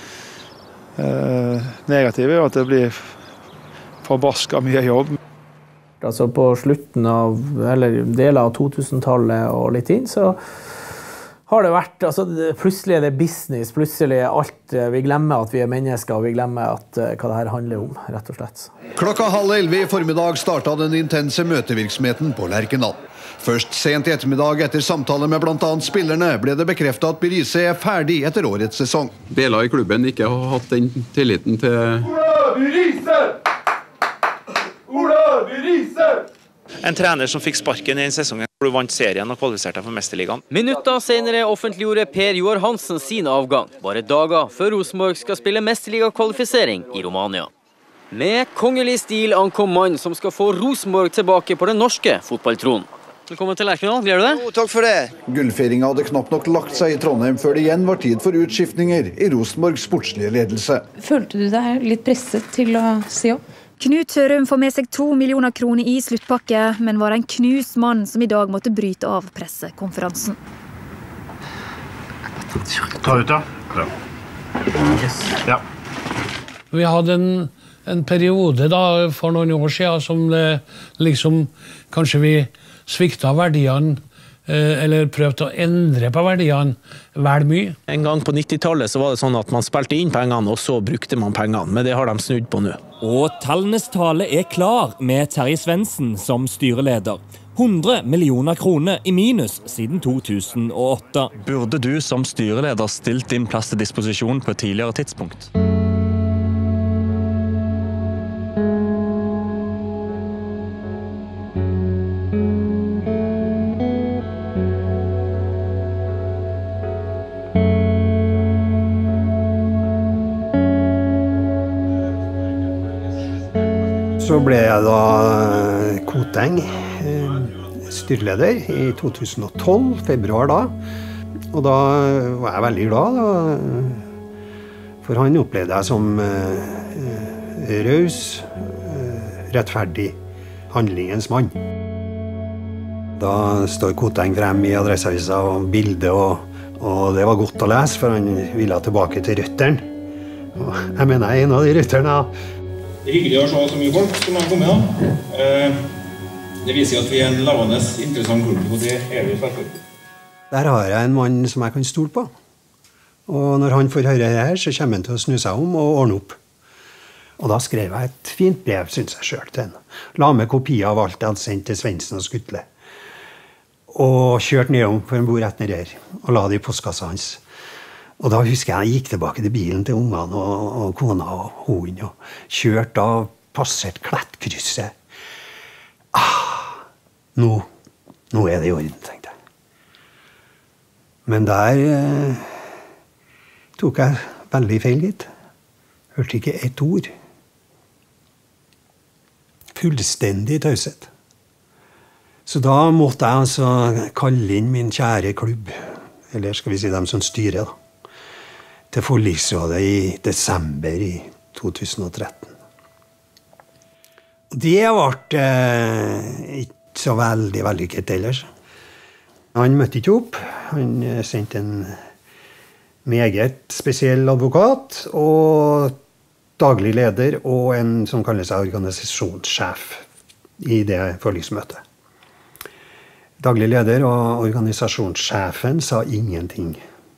eh, negative er at det blir forbasket mye jobb. Altså på slutten av, eller deler av totusentallet og litt inn, så har det vært, altså plutselig er det business, plutselig er alt, vi glemmer at vi er mennesker, og vi glemmer at, hva det her handler om, rett og slett. Klokka halv elleve i formiddag startet den intense møtevirksomheten på Lerkendal. Først sent i ettermiddag etter samtale med blant annet spillerne ble det bekreftet at Berise er ferdig etter årets sesong. Deler i klubben ikke har hatt den tilliten til... Ola Berise! Ola Berise! En trener som fikk sparken i en sesong hvor du vant serien og kvalifiserte for Mesterligaen. Minutter senere offentliggjorde Per Joar Hansen sin avgang, bare dager før Rosenborg skal spille Mesterliga-kvalifisering i Romania. Med kongelig stil ankom mann som skal få Rosenborg tilbake på den norske fotballtronen. Velkommen til Lerkendal, gleder du det? Jo, takk for det. Gullfeiringen hadde knapt nok lagt seg i Trondheim før det igjen var tid for utskiftninger i Rosenborgs sportslige ledelse. Følte du deg litt presset til å si opp? Knut Sørum får med seg to millioner kroner i sluttpakke, men var en knust mann som i dag måtte bryte av pressekonferansen. Ta ut, ja. Bra. Yes. Ja. Vi hadde en, en periode da, for noen år siden som det, liksom, kanskje vi sviktet verdiene eller prøvd å endre på verdiene vel mye. En gang på nittitallet så var det sånn at man spilte inn pengene, og så brukte man pengene, men det har de snudd på nå. Og tallenes tale er klar med Terje Svendsen som styreleder. hundre millioner kroner i minus siden to tusen og åtte. Burde du som styreleder stilt din plass til disposisjon på et tidligere tidspunkt? Så ble jeg da Koteng styreleder i to tusen og tolv, februar da. Og da var jeg veldig glad, da. For han opplevde jeg som eh, raus, eh, rettferdig, handlingens mann. Da står Koteng frem i Adresseavisa og bilde, og, og det var godt å lese, for han ville tilbake til røttene. Og jeg mener jeg er en av de røttene. Det er hyggelig å se så mye folk som har kommet da. Det viser at vi er en lavende, interessant klubb, og det er vi selvfølgelig. Der har jeg en mann som jeg kan stole på. Og når han får høre det her, så kommer han til å snu seg om og ordne opp. Og da skrev jeg et fint brev, synes jeg selv, til henne. La med kopier av alt jeg hadde sendt til Svendsen og Skutle. Og kjørte nedom, for han bor rett ned her, og la det i postkassa hans. Og da husker jeg jeg gikk tilbake til bilen til ungene og, og kona og hunden, og kjørte da, passert Klettkrysset. Ah, nå, nå er det i orden, tenkte jeg. Men der eh, tok jeg veldig feil litt. Hørte ikke ett ord. Fullstendig taushet. Så da måtte jeg altså kalle inn min kjære klubb, eller skal vi si dem som styrer da, til forliksrådet i desember i to tusen og tretten. Det ble eh, ikke så veldig vellykket ellers. Han møtte ikke opp. Han sendte en meget spesiell advokat og daglig leder og en som kaller seg organisasjonssjef i det forliksmøtet. Daglig leder og organisasjonssjefen sa ingenting.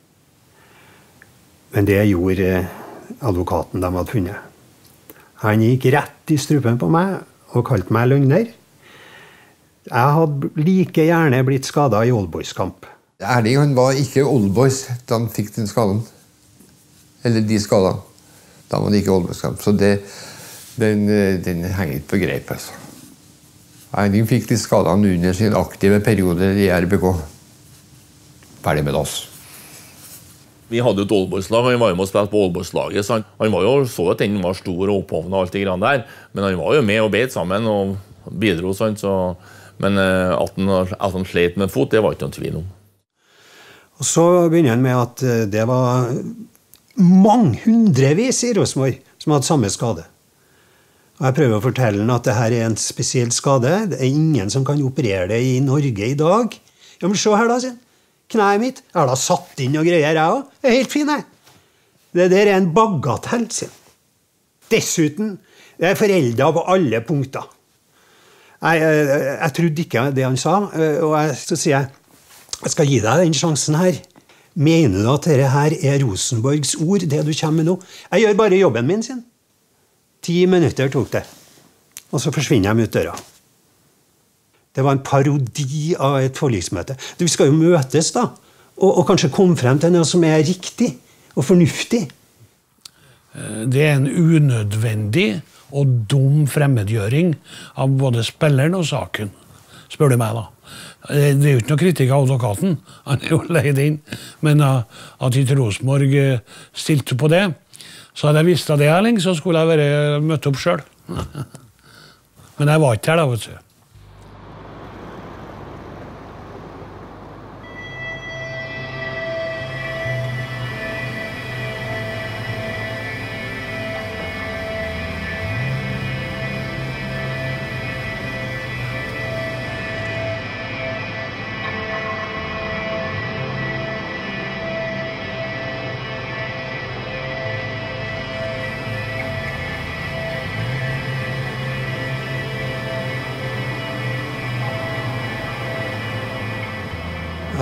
Men det gjorde advokaten de hadde funnet. Han gikk rett i strupen på meg og kalte meg løgner. Jeg hadde like gjerne blitt skadet i Oldboys-kamp. Erling, han var ikke Oldboys da han fikk den skaden. Eller de skadene. Da var han ikke Oldboys-kamp. Så det, den, den henger ikke på greip, altså. Erling fikk de skadene under sin aktive periode i R B K. Ferdig med oss. Vi hadde jo et Oldboys-lag, han var jo med å spille på Oldboys-laget, så han, han var jo så at den var stor og opphovnet og alt det grann der, men han var jo med og beit sammen og bidro, sånn, så, men at han, at han slet med fot, det var ikke noen tvil om. Og så begynner han med at det var mange hundrevis i Rosenborg som hadde samme skade. Og jeg prøver å fortelle han at dette er en spesiell skade, det er ingen som kan operere det i Norge i dag. Ja, men se her da, sier han. Knæet mitt, jeg har da satt inn og greier jeg også. Det er helt fin, jeg. Det der er en bagatell, sier han. Dessuten, jeg er foreldet på alle punkter. Jeg, jeg, jeg trodde ikke det han sa, og jeg, så sier jeg, jeg skal gi deg den sjansen her. Mener du at dette her er Rosenborgs ord, det du kommer med nå? Jeg gjør bare jobben min, sier han. Ti minutter tok det, og så forsvinner jeg ut døra. Det var en parodi av et forliksmøte. Vi skal jo møtes da, og, og kanskje komme frem til noe som er riktig og fornuftig. Det er en unødvendig og dum fremmedgjøring av både spilleren og saken, spør du meg da. Det er jo ikke noe kritikk av advokaten, han er jo leid inn, men at ikke Rosenborg stilte på det, så hadde jeg visst av det, Erling, så skulle jeg være møtt opp selv. Men jeg var ikke her da, vet du.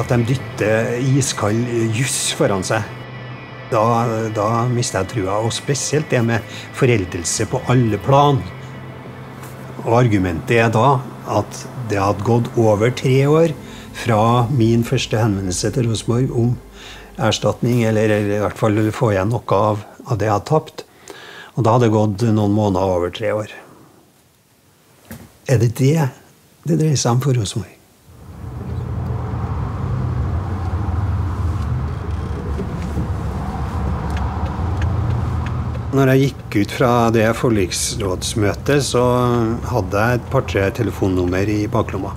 at de dytter iskald juss foran seg. Da, da mister jeg trua, og spesielt det med foreldelse på alle plan. Og argumentet er da at det hadde gått over tre år fra min første henvendelse til Rosenborg om erstatning, eller i hvert fall få igjen noe av, av det jeg hadde tapt. Og da hadde det gått noen måneder over tre år. Er det det det dreier seg om for Rosenborg? Når jeg gikk ut fra det forliksrådsmøtet, så hadde jeg et par-tre telefonnummer i baklomma.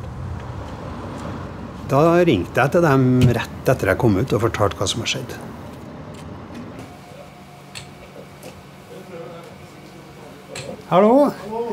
Da ringte jeg til dem rett etter jeg kom ut og fortalte hva som har skjedd. Hallo?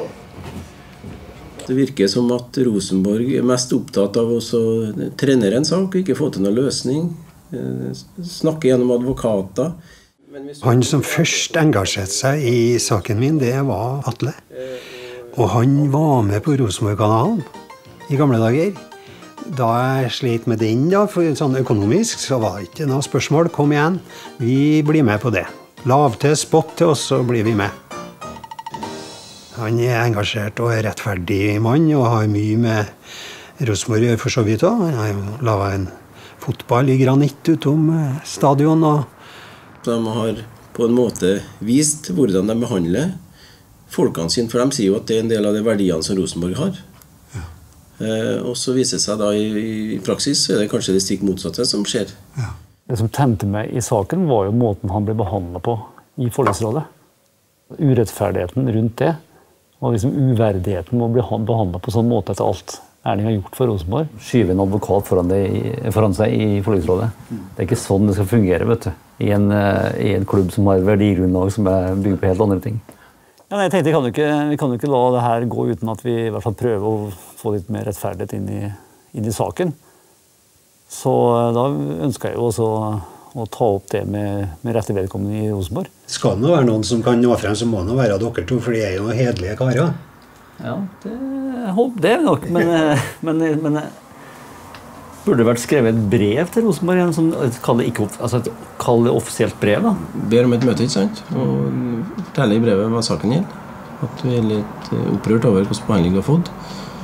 Det virker som at Rosenborg er mest opptatt av å trenere en sak og ikke få til noen løsning. Snakke gjennom advokater. Han som først engasjerte seg i saken min, det var Atle. Og han var med på Rosenborg-kanalen i gamle dager. Da jeg slet med den, da, for sånn økonomisk, så var det ikke noe spørsmål. Kom igjen, vi blir med på det. Lav til, spott til oss, så blir vi med. Han er engasjert og er rettferdig mann, og har mye med Rosenborg å gjøre for så vidt også. Han har lavet en fotball i granitt utom stadion, og de har på en måte vist hvordan de behandler folkene sine, for de sier jo at det er en del av de verdiene som Rosenborg har. Ja. Eh, og så viser det seg da i, i praksis, så er det kanskje det stikk motsatte som skjer. Ja. Det som tente meg i saken var jo måten han ble behandlet på i forliksrådet. Urettferdigheten rundt det, og liksom uverdigheten med å bli behandlet på sånn måte etter alt Erling har gjort for Rosenborg. Skyve en advokat foran, det, foran seg i forliksrådet. Det er ikke sånn det skal fungere, vet du. I en, i en klubb som har verdigrunnlag som er bygget på helt andre ting. Ja, nei, jeg tenkte, kan ikke, vi kan jo ikke la det her gå uten at vi i hvert fall prøver å få litt mer rettferdighet inn i, inn i saken. Så da ønsker jeg jo også å ta opp det med, med rette vedkommende i Rosenborg. Skal det nå være noen som kan nå frem, så må det være dere to, for de er jo hederlige karer. Ja, det, det er nok, men, men, men burde det vært skrevet et brev til Rosenborg, som kaller ikke, altså et kaller offisielt brev da? Ber om et møte, ikke sant? Og forteller i brevet hva saken gjelder. At vi er litt opprørt over hvordan behandling vi har fått.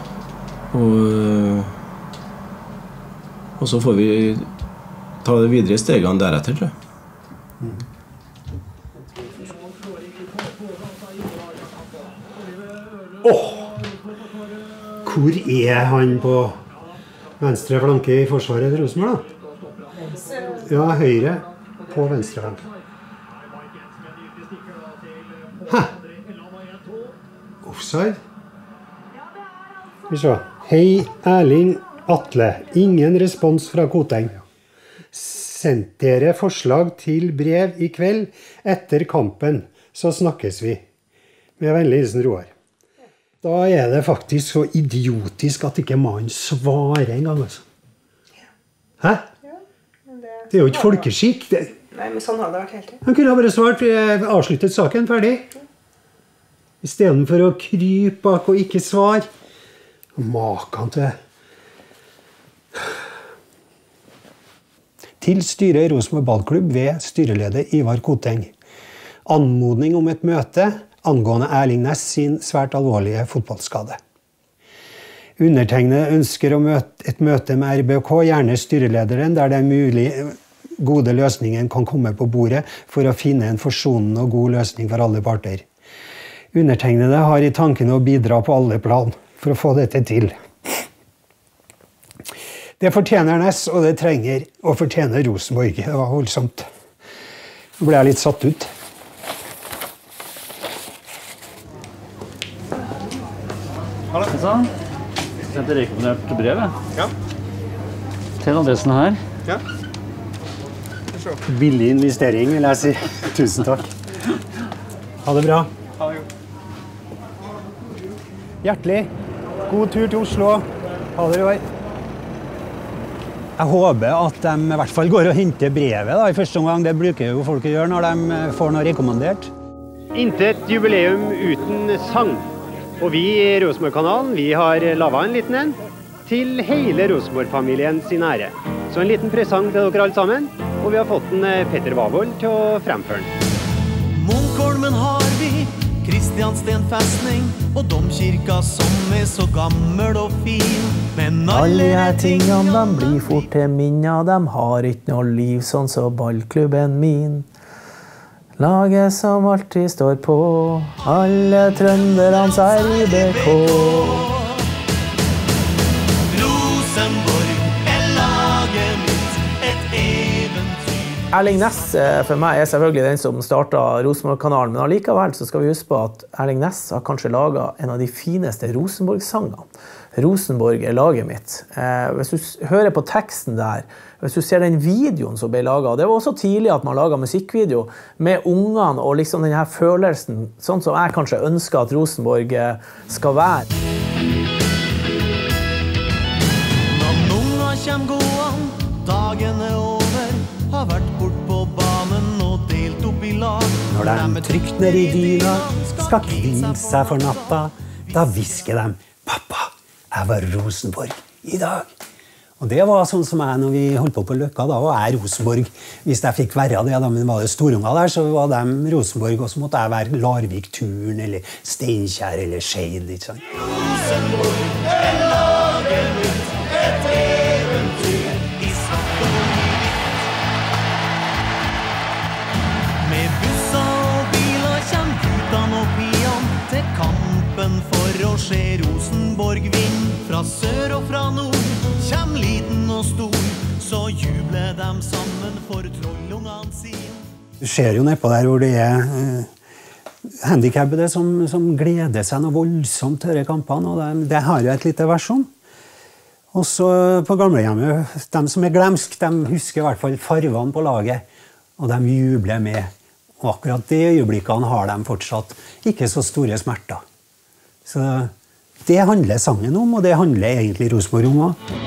Og, og så får vi ta det videre stegene deretter, tror jeg. Mm. Åh! Hvor er han på venstre flanke i forsvaret til Rosenborg, da? Ja, høyre på venstre flanke. Hæ? Offside? Vi ser. Hei, Erling Atle. Ingen respons fra Koteng. Sendt dere forslag til brev i kveld etter kampen, så snakkes vi. Med vennlig hilsen Roar. Da er det faktisk så idiotisk at ikke mannen svarer en gang. Altså. Hæ? Det er jo ikke folkeskikk. Det... Nei, men sånn har det vært helt til. Han kunne ha bare svart, avsluttet saken, ferdig. I stedet for å krype bak og ikke svar. Maken til... Til styret i Rosenborg ballklubb ved styreleder Ivar Koteng. Anmodning om et møte angående Erling Næss sin svært alvorlige fotballskade. Undertegnede ønsker å møte, et møte med R B K, gjerne styrelederen, der det er mulig gode løsninger kan komme på bordet for å finne en forsonende og god løsning for alle parter. Undertegnede har i tankene å bidra på alle plan for å få dette til. Det fortjener Næss, og det trenger å fortjene Rosenborg. Det var voldsomt. Nå ble jeg litt satt ut. Sånn. Sendte rekommendert brevet. Ja. Til adressen her. Ja. Billig investering, vil jeg si. Tusen takk. Ha det bra. Ha det godt. Hjertelig. God tur til Oslo. Ha det, Roar. Jeg håper at de i hvert fall går og henter brevet da, i første omgang. Det bruker jo folk å gjøre når de får noe rekommendert. Intet jubileum uten sang. Og vi i Rosenborg-kanalen, vi har lavet en liten en. til hele Rosenborg-familien sin ære. Så en liten presang til dere alle sammen, og vi har fått en Petter Wavold til å fremføre den. Munkholmen har vi, Kristiansten festning, og domkirka som er så gammel og fin. Men alle de her tingene, de blir fort til minner, de har ikke noe liv sånn som ballklubben min. Laget som alltid står på, alle trønderans R B K. Rosenborg er laget mitt, et eventyr. Erling Næss for meg er selvfølgelig den som startet Rosenborg-kanalen, men allikevel så skal vi huske på at Erling Næss har kanskje laget en av de fineste Rosenborg-sangene. Rosenborg er laget mitt. Eh, hvis du hører på teksten der, hvis du ser den videoen som ble laget, det var også tidlig at man laget musikkvideo med ungene og liksom denne følelsen, sånn som jeg kanskje ønsker at Rosenborg skal være. Når unger kommer gående, dagen er over, har vært bort på banen og delt opp i lag. Når de trykt ned i dyna, skal hvile seg for natta, da hvisker de, pappa, jeg var Rosenborg i dag. Og det var sånn som jeg, når vi holdt på på Løkka, da var jeg Rosenborg. Hvis jeg fikk være det, da, men var det storunger der, så var de Rosenborg, og så måtte jeg være Larvik Turn, eller Steinkjer, eller Skeid, ikke sant? Rosenborg er laget mitt, et eventyr i svart og hvitt. Med busser og biler kjem guttene og pian til kampen for å se Rosenborg vinn. Fra sør og fra nord kjem liten og stor, så jubler de sammen for trollungene sin. Du ser jo nedpå der hvor det er uh, handikappede som, som gleder seg noe voldsomt til disse kampene, og det, det har jo et lite vers om. Og så på gamlehjemmet, de som er glemsk, de husker i hvert fall farvene på laget, og de jubler med. Og akkurat de øyeblikkene har de fortsatt ikke så store smerter. Så det handler sangen om, og det handler egentlig Rosenborg om også.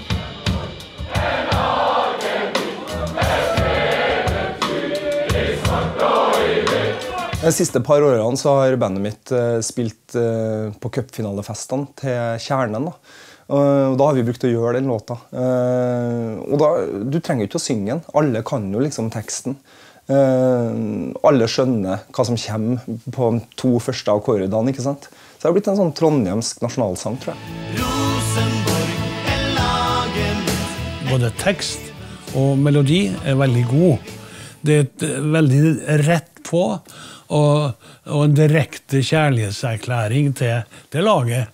De siste par årene så har bandet mitt spilt på cupfinalefestene til Kjernen. Da. Og da har vi brukt å gjøre den låta. Og da, du trenger ikke å synge den. Alle kan jo liksom teksten. Alle skjønner hva som kommer på de to første akkordene, ikke sant? Så det har blitt en sånn trondhjemsk nasjonalsang, tror jeg. Rosenborg er laget mitt. Både tekst og melodi er veldig god. Det er et veldig rett på, og, og en direkte kjærlighetserklæring til det laget.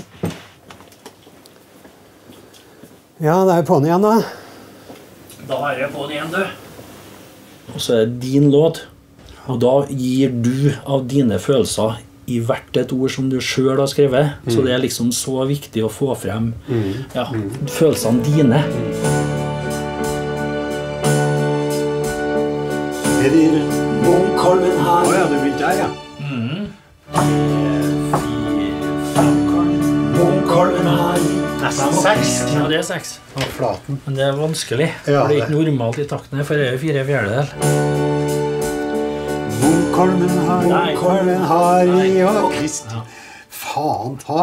Ja, det er på'n igjen da. Da er jeg på'n igjen, du. Og så er det din låt, og da gir du av dine følelser i hvert et ord som du selv har skrevet. Mm. Så det er liksom så viktig å få frem mm. ja, følelsene dine. Er det Munkholmen her? Å ja, du begynte der, ja. Mm. Munkholmen her. Nesten seks. Ja, det er seks. Og flaten. Men det er vanskelig. Ja, for det er ikke normalt i takten, for det er jo fire fjerdedel. Munkholmen har, Munkholmen har, ja, Krist. Ja. Faen ta.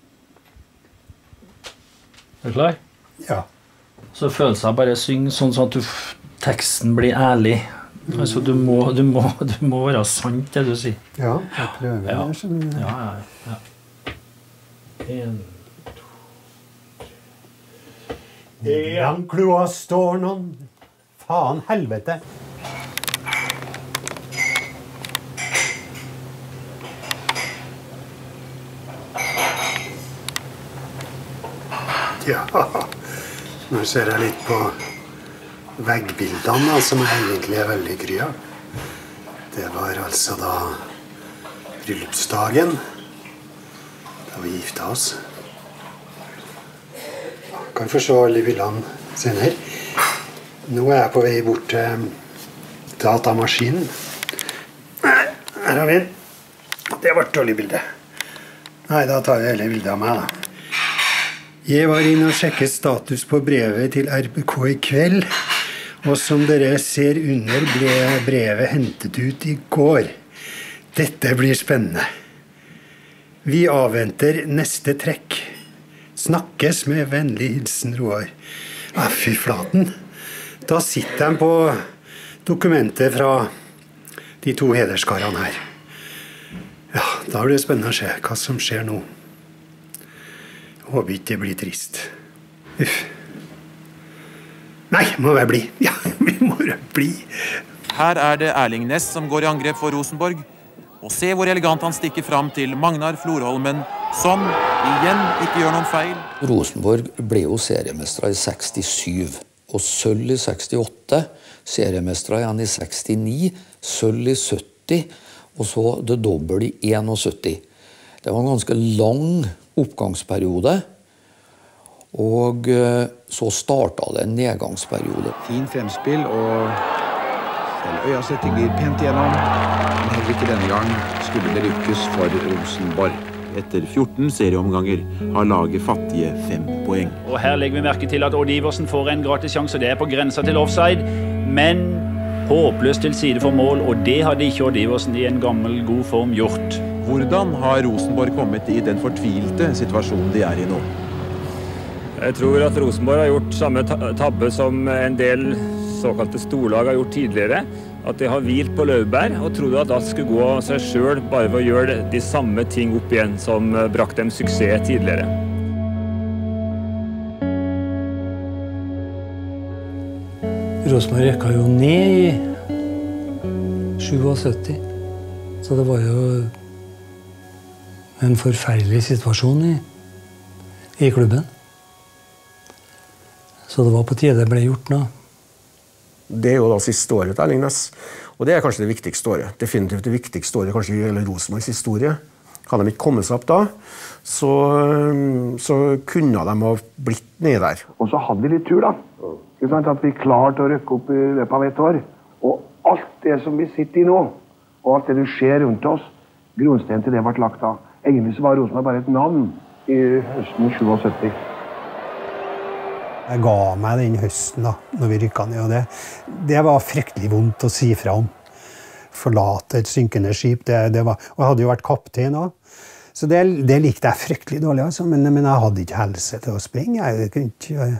Er du klar? Ja. Så følelser bare syng sånn sånn at du, teksten blir ærlig. Mm. Altså, du må, du, må, du må være sant, det du sier. Ja, jeg prøver ja. det, skjønner du. Ja, ja, ja. En, to. En kloa står noen. Faen helvete. Ja, nå ser jeg litt på veggbildene, som egentlig er veldig krya. Det var altså da bryllupsdagen, da vi giftet oss. Jeg kan få se alle bildene senere. Nå er jeg på vei bort til datamaskinen. Her har vi den. Det var et dårlig bilde. Nei, da tar jeg hele bildet av meg da. Jeg var inne og sjekket status på brevet til R B K i kveld, og som dere ser under ble brevet hentet ut i går. Dette blir spennende. Vi avventer neste trekk. Snakkes med vennlig hilsen Roar. Ja, fy flaten. Da sitter de på dokumentet fra de to hederskarene her. Ja, da blir det spennende å se hva som skjer nå. Jeg håper ikke det blir trist. Uff. Nei, må jeg bli. Ja, vi må bli. Her er det Erling Næss som går i angrep for Rosenborg. Og se hvor elegant han stikker fram til Magnar Florholmen, som igjen ikke gjør noen feil. Rosenborg ble jo seriemestere i sekstisju, og sølv i sekstiåtte, seriemestere igjen i sekstini, sølv i sytti, og så det dobbelt i syttien. Det var en ganske lang oppgangsperiode, og så startet det en nedgangsperiode. Fin fremspill, og selv Øyaset glir pent gjennom. Men heller ikke denne gang skulle det lykkes for Rosenborg. Etter fjorten serieomganger har laget fattige fem poeng. Og her legger vi merke til at Odd Iversen får en gratis sjanse, og det er på grensa til offside. Men håpløst til side for mål, og det hadde ikke Odd Iversen i en gammel, god form gjort. Hvordan har Rosenborg kommet i den fortvilte situasjonen de er i nå? Jeg tror at Rosenborg har gjort samme tabbe som en del såkalte storlag har gjort tidligere. At de har hvilt på laurbær og trodde at det skulle gå av seg selv bare ved å gjøre de samme ting opp igjen som brakte dem suksess tidligere. Rosenborg rekka jo ned i syttisju, så det var jo en forferdelig situasjon i, i klubben. Så det var på tide det ble gjort nå. Det er jo da siste året til Erling Næss, og det er kanskje det viktigste året. Definitivt det viktigste året kanskje i hele Rosenborgs historie. Hadde de ikke kommet seg opp da, så, så kunne de ha blitt nede der. Og så hadde vi litt tur da. Ikke sant? At vi klarte å røkke opp i løpet av et år. Og alt det som vi sitter i nå, og alt det som skjer rundt oss, grunnsteinen til det ble lagt av. Egentlig så var Rosenborg bare et navn i høsten syttisju. Jeg ga meg den høsten da, når vi rykket ned, og det, det var fryktelig vondt å si fra om. Forlate et synkende skip, det, det var, og jeg hadde jo vært kaptein også. Så det, det likte jeg fryktelig dårlig, altså. men, men jeg hadde ikke helse til å springe. Jeg kunne ikke,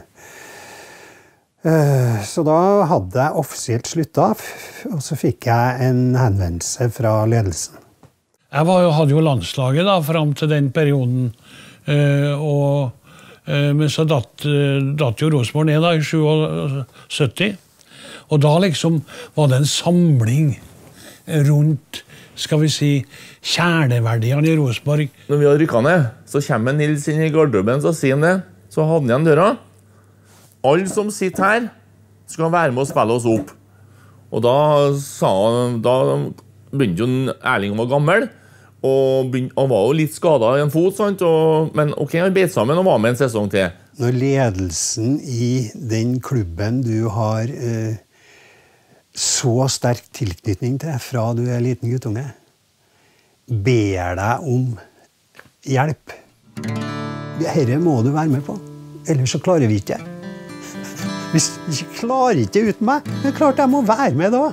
uh, så da hadde jeg offisielt sluttet, og så fikk jeg en henvendelse fra ledelsen. Jeg var, hadde jo landslaget da, frem til den perioden, uh, og men så datt, datt jo Rosenborg ned da, i syttisju. Og da liksom var det en samling rundt, skal vi si, kjerneverdiene i Rosenborg. Når vi hadde rykket ned, så kommer Nils inn i garderoben, så sier han det. Så hadde han igjen døra. Alle som sitter her skal være med å spille oss opp. Og da, sa, da begynte jo Erling å være gammel, og begynte, han var jo litt skadet i en fot, sant? Og, men ok, han bet sammen og var med en sesong til. Når ledelsen i den klubben du har eh, så sterk tilknytning til fra du er liten guttunge, ber deg om hjelp. Dette må du være med på, ellers så klarer vi ikke. Hvis vi klarer ikke uten meg, det er klart jeg må være med da.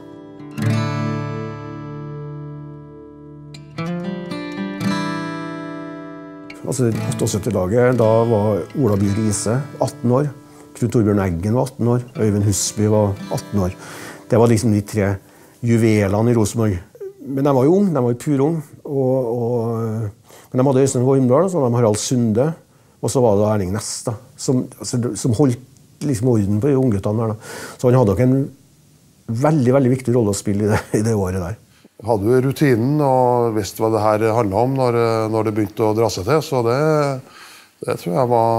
Altså syttiåtte-laget, da var Ola By Riise atten år, Knut Torbjørn Eggen var atten år, Øyvind Husby var atten år. Det var liksom de tre juvelene i Rosenborg. Men de var jo unge, de var jo pur unge. Og, og, men de hadde Øystein Wormdal, så de har Harald Sunde, og så var det Erling Næss, da, som, altså, som holdt liksom orden på de ungguttene der. Da. Så han hadde nok en veldig, veldig viktig rolle å spille i det, i det året der. Hadde jo rutinen og visste hva det her handlet om når, når det begynte å dra seg til, så det, det tror jeg var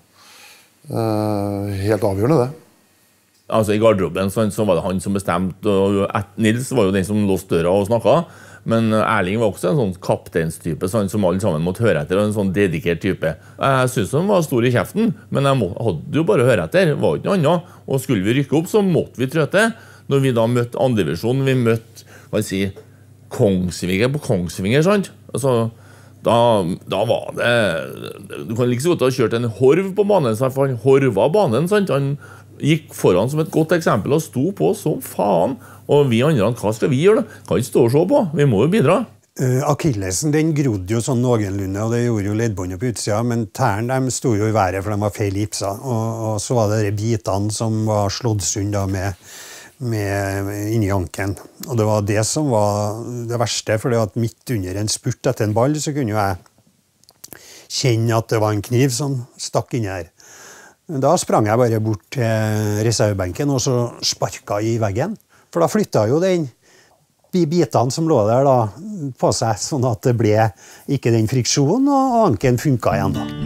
eh, helt avgjørende, det. Altså I garderoben så, så var det han som bestemte, og Nils var jo den som låste døra og snakket, men Erling var også en sånn kapteinstype, sånn som alle sammen måtte høre etter, en sånn dedikert type. Jeg synes han var stor i kjeften, men jeg må, hadde jo bare å høre etter, det var ikke noe annet, og skulle vi rykke opp så måtte vi trø til. Når vi da møtte andredivisjon, vi møtte hva jeg sier, Kongsvinger på Kongsvinger, sant? Altså, da, da var det... Du kan like så godt ha kjørt en horv på banen, for han horva banen, sant? Han gikk foran som et godt eksempel og sto på som faen. Og vi andre, hva skal vi gjøre da? Kan ikke stå og se på, vi må jo bidra. Uh, Akillesen, den grodde jo sånn noenlunde, og det gjorde jo leddbåndet på utsida, men tærne de sto jo i været, for de var feil gipsa. Og, og så var det de bitene som var slått sund da med, med inni anken. Og det var det som var det verste, for det at midt under en spurt etter en ball, så kunne jo jeg kjenne at det var en kniv som stakk inni her. Da sprang jeg bare bort til reservebenken og så sparka i veggen. For da flytta jo den, de bitene som lå der da, på seg, sånn at det ble ikke den friksjonen, og anken funka igjen da.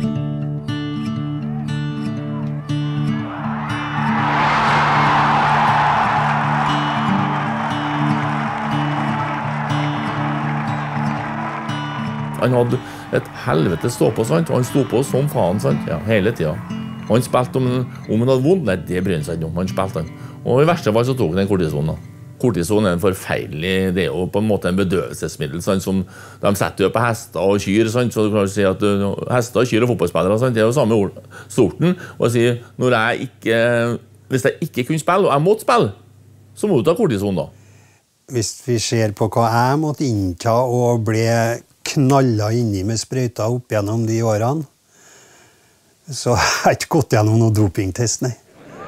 Han hadde et helvete stå på, sant? Han sto på som faen, sant? Ja, hele tiden. Han spilte om, om han hadde vondt, nei, det bryr han seg ikke om, han spilte han. Og i verste fall så tok han en kortison da. Kortison er en forferdelig, det er jo på en måte en bedøvelsesmiddel, sant? Som de setter jo på hester og kyr, sant? Så du kan si at uh, hester, kyr og fotballspillere, sant? Det er jo samme ord, sorten. Og jeg sier, når jeg ikke, hvis jeg ikke kunne spille, og jeg måtte spille, så må du ta kortison da. Hvis vi ser på hva jeg måtte innta og ble knalla inni med sprøyta opp gjennom de årene, så har jeg ikke gått gjennom noen dopingtest, nei.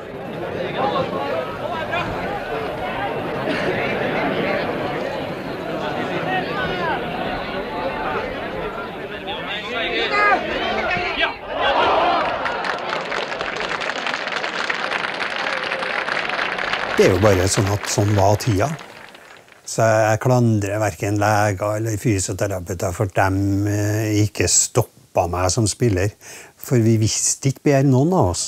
Det er jo bare sånn at sånn var tida. Så jeg klandrer hverken leger eller fysioterapeuter for at de ikke stoppet meg som spiller. For vi visste ikke bedre noen av oss.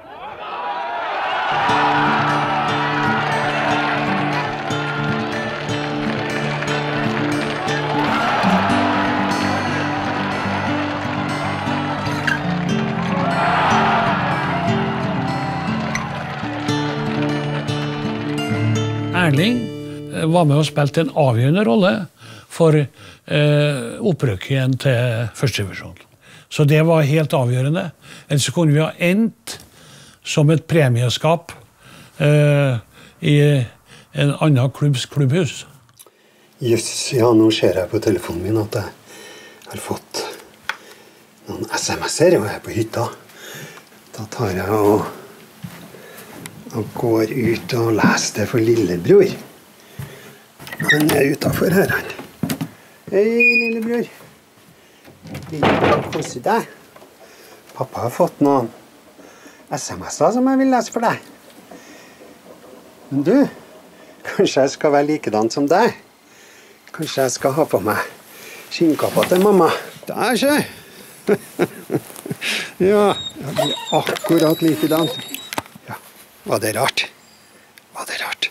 Erling var med og spilte en avgjørende rolle for eh, opprykket til første divisjon. Så det var helt avgjørende. Ellers så kunne vi ha endt som et premieskap eh, i en annen klubbs klubbhus. Jøss, ja, nå ser jeg på telefonen min at jeg har fått noen sms'er, og jeg er på hytta. Da tar jeg og, og går ut og leser det for lillebror. Han er utenfor her, han. Hei, lillebror. Lillebror, koser deg. Pappa har fått noen sms'er som jeg vil lese for deg. Men du, kanskje jeg skal være likedan som deg? Kanskje jeg skal ha på meg skinnkappa til mamma? Der, se! Ja, jeg blir akkurat likedan. Ja, var det rart? Var det rart?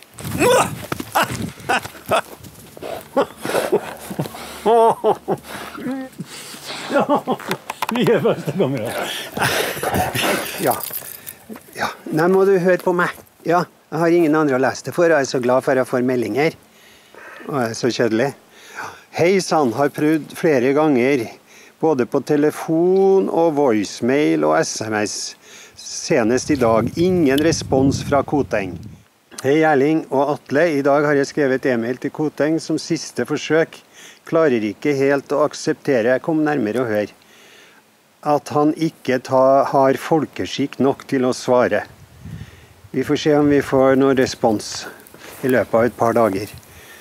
Ja, vi er første kamerat. Ja, ja. Nei, må du høre på meg. Ja, jeg har ingen andre å lese det for, og jeg er så glad for å få meldinger. Og det er så kjedelig. Hei sann, har prøvd flere ganger, både på telefon og voicemail og sms. Senest i dag, ingen respons fra Koteng. Hei Erling og Atle, i dag har jeg skrevet e-mail til Koteng som siste forsøk. Klarer ikke helt å akseptere, kom nærmere og hør, at han ikke ta, har folkeskikk nok til å svare. Vi får se om vi får noen respons i løpet av et par dager.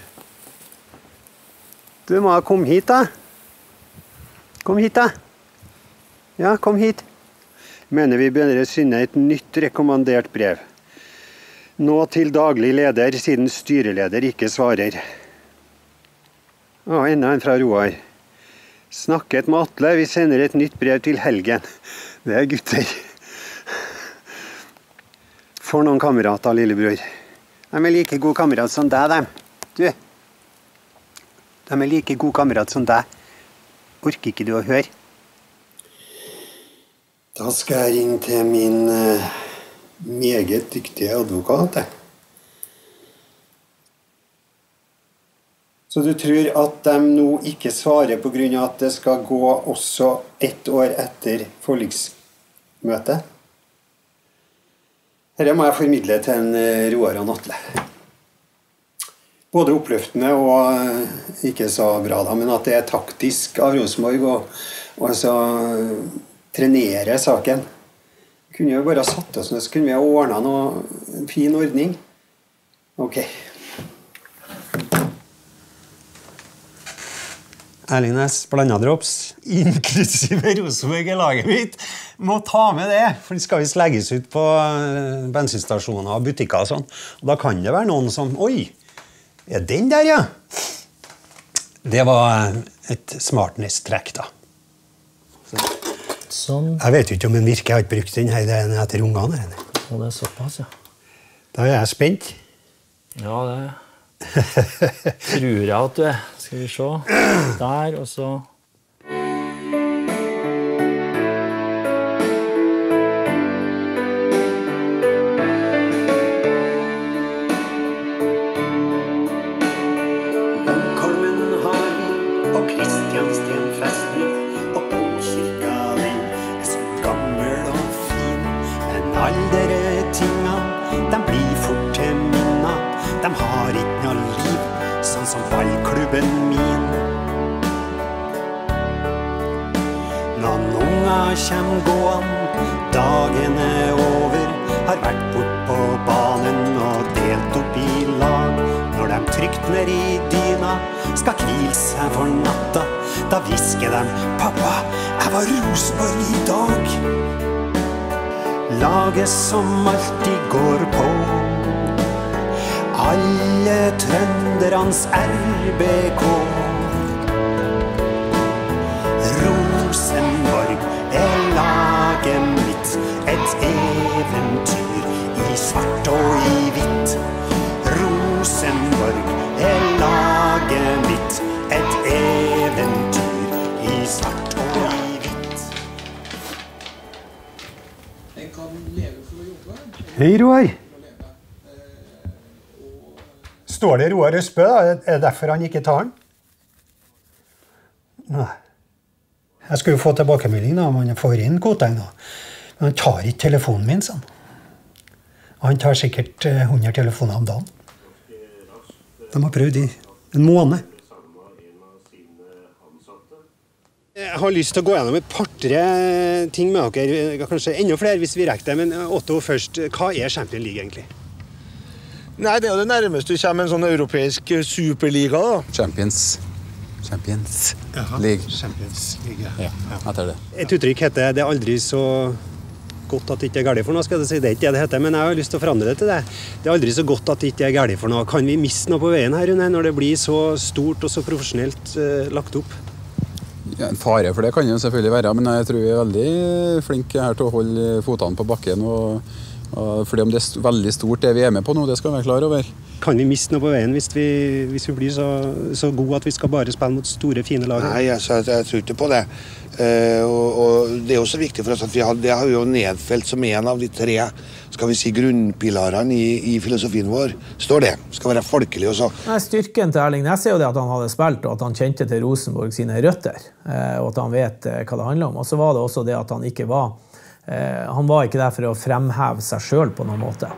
Du må ha kommet hit da. Kom hit da. Ja, kom hit. Mener vi bør sende et nytt rekommandert brev. Nå til daglig leder, siden styreleder ikke svarer. Å, enda en fra Roar. Snakket med Atle, vi sender et nytt brev til helgen. Det er gutter. For noen kamerater, lillebror. De er like god kamerat som deg, dem. Du. De er like god kamerat som deg. Orker ikke du å høre? Da skal jeg ringe til min uh, meget dyktige advokat. Så du tror at de nå ikke svarer på grunn av at det skal gå også ett år etter forliksmøtet? Dette må jeg formidle til en Roar og Atle. både oppløftende og ikke så bra, da, men at det er taktisk av Rosenborg å altså, trenere saken. Vi kunne jo bare satt oss ned, så kunne vi ha ordnet noe, en fin ordning. Ok. Erling Næss, blandet drops, inklusive Rosenborg i laget mitt, må ta med det, for det skal visst legges ut på bensinstasjoner og butikker og sånn. Og da kan det være noen som, oi, er den der, ja? Det var et smartness-trekk da. Sånn. Jeg vet jo ikke om den virker, jeg har ikke brukt den her, det er etter ungene. Og det er såpass, ja. Da er jeg spent. Ja, det tror jeg at du er. Skal vi se. Der, og så... Langholmen har vi, og Kristiansten festen, og domkirka den er så gammel og fin. Men alle dere tingene, de blir fort til minna. De har ikke noe liv, sånn som ballklubben min. Når unger kommer gående, dagen er over, har vært bort på banen og delt opp i lag. Når de trygt ned i dyna, skal hvile seg for natta, da hvisker de, pappa, jeg var Rosenborg i dag. Laget som alltid går på, alle trønderans R B K. Rosenborg er laget mitt, et eventyr i svart og i hvitt. Rosenborg er laget mitt, et eventyr i svart og i hvitt. En kan leve for å jobbe. Hei, Roar. Står det Roar Østbø, da? Er det derfor han ikke tar den? Nei. Jeg skulle jo få tilbakemelding da, om han får inn Koteng da. Men han tar ikke telefonen min, sånn. Han tar sikkert hundre telefoner om dagen. De har prøvd i en måned. Jeg har lyst til å gå gjennom et par-tre ting med dere, kanskje enda flere hvis vi rekker det, men Otto først, hva er Champions League egentlig? Nei, det er jo det nærmeste du kommer en sånn europeisk superliga da. Champions. Champions League. Champions League, ja. Ja, etter det. Et uttrykk heter det er aldri så godt at det ikke er galt for noe, skal jeg si. Det er ikke det det heter, men jeg har lyst til å forandre det til det. Det er aldri så godt at det ikke er galt for noe. Kan vi miste noe på veien her, når det blir så stort og så profesjonelt uh, lagt opp? Ja, en fare for det kan jo selvfølgelig være, men jeg tror vi er veldig flinke her til å holde fotene på bakken og fordi om det er veldig stort det vi er med på nå, det skal vi være klar over. Kan vi miste noe på veien hvis vi, hvis vi blir så, så gode at vi skal bare spille mot store, fine lag? Nei, altså, jeg tror ikke på det. Uh, og, og det er også viktig for oss at vi har, det har vi jo nedfelt som en av de tre, skal vi si, grunnpilarene i, i filosofien vår. Står det. Skal være folkelig og så. Nei, styrken til Erling Næss er jo det at han hadde spilt, og at han kjente til Rosenborg sine røtter, uh, og at han vet uh, hva det handler om. Og så var det også det at han ikke var Uh, han var ikke der for å fremheve seg selv på noen måte.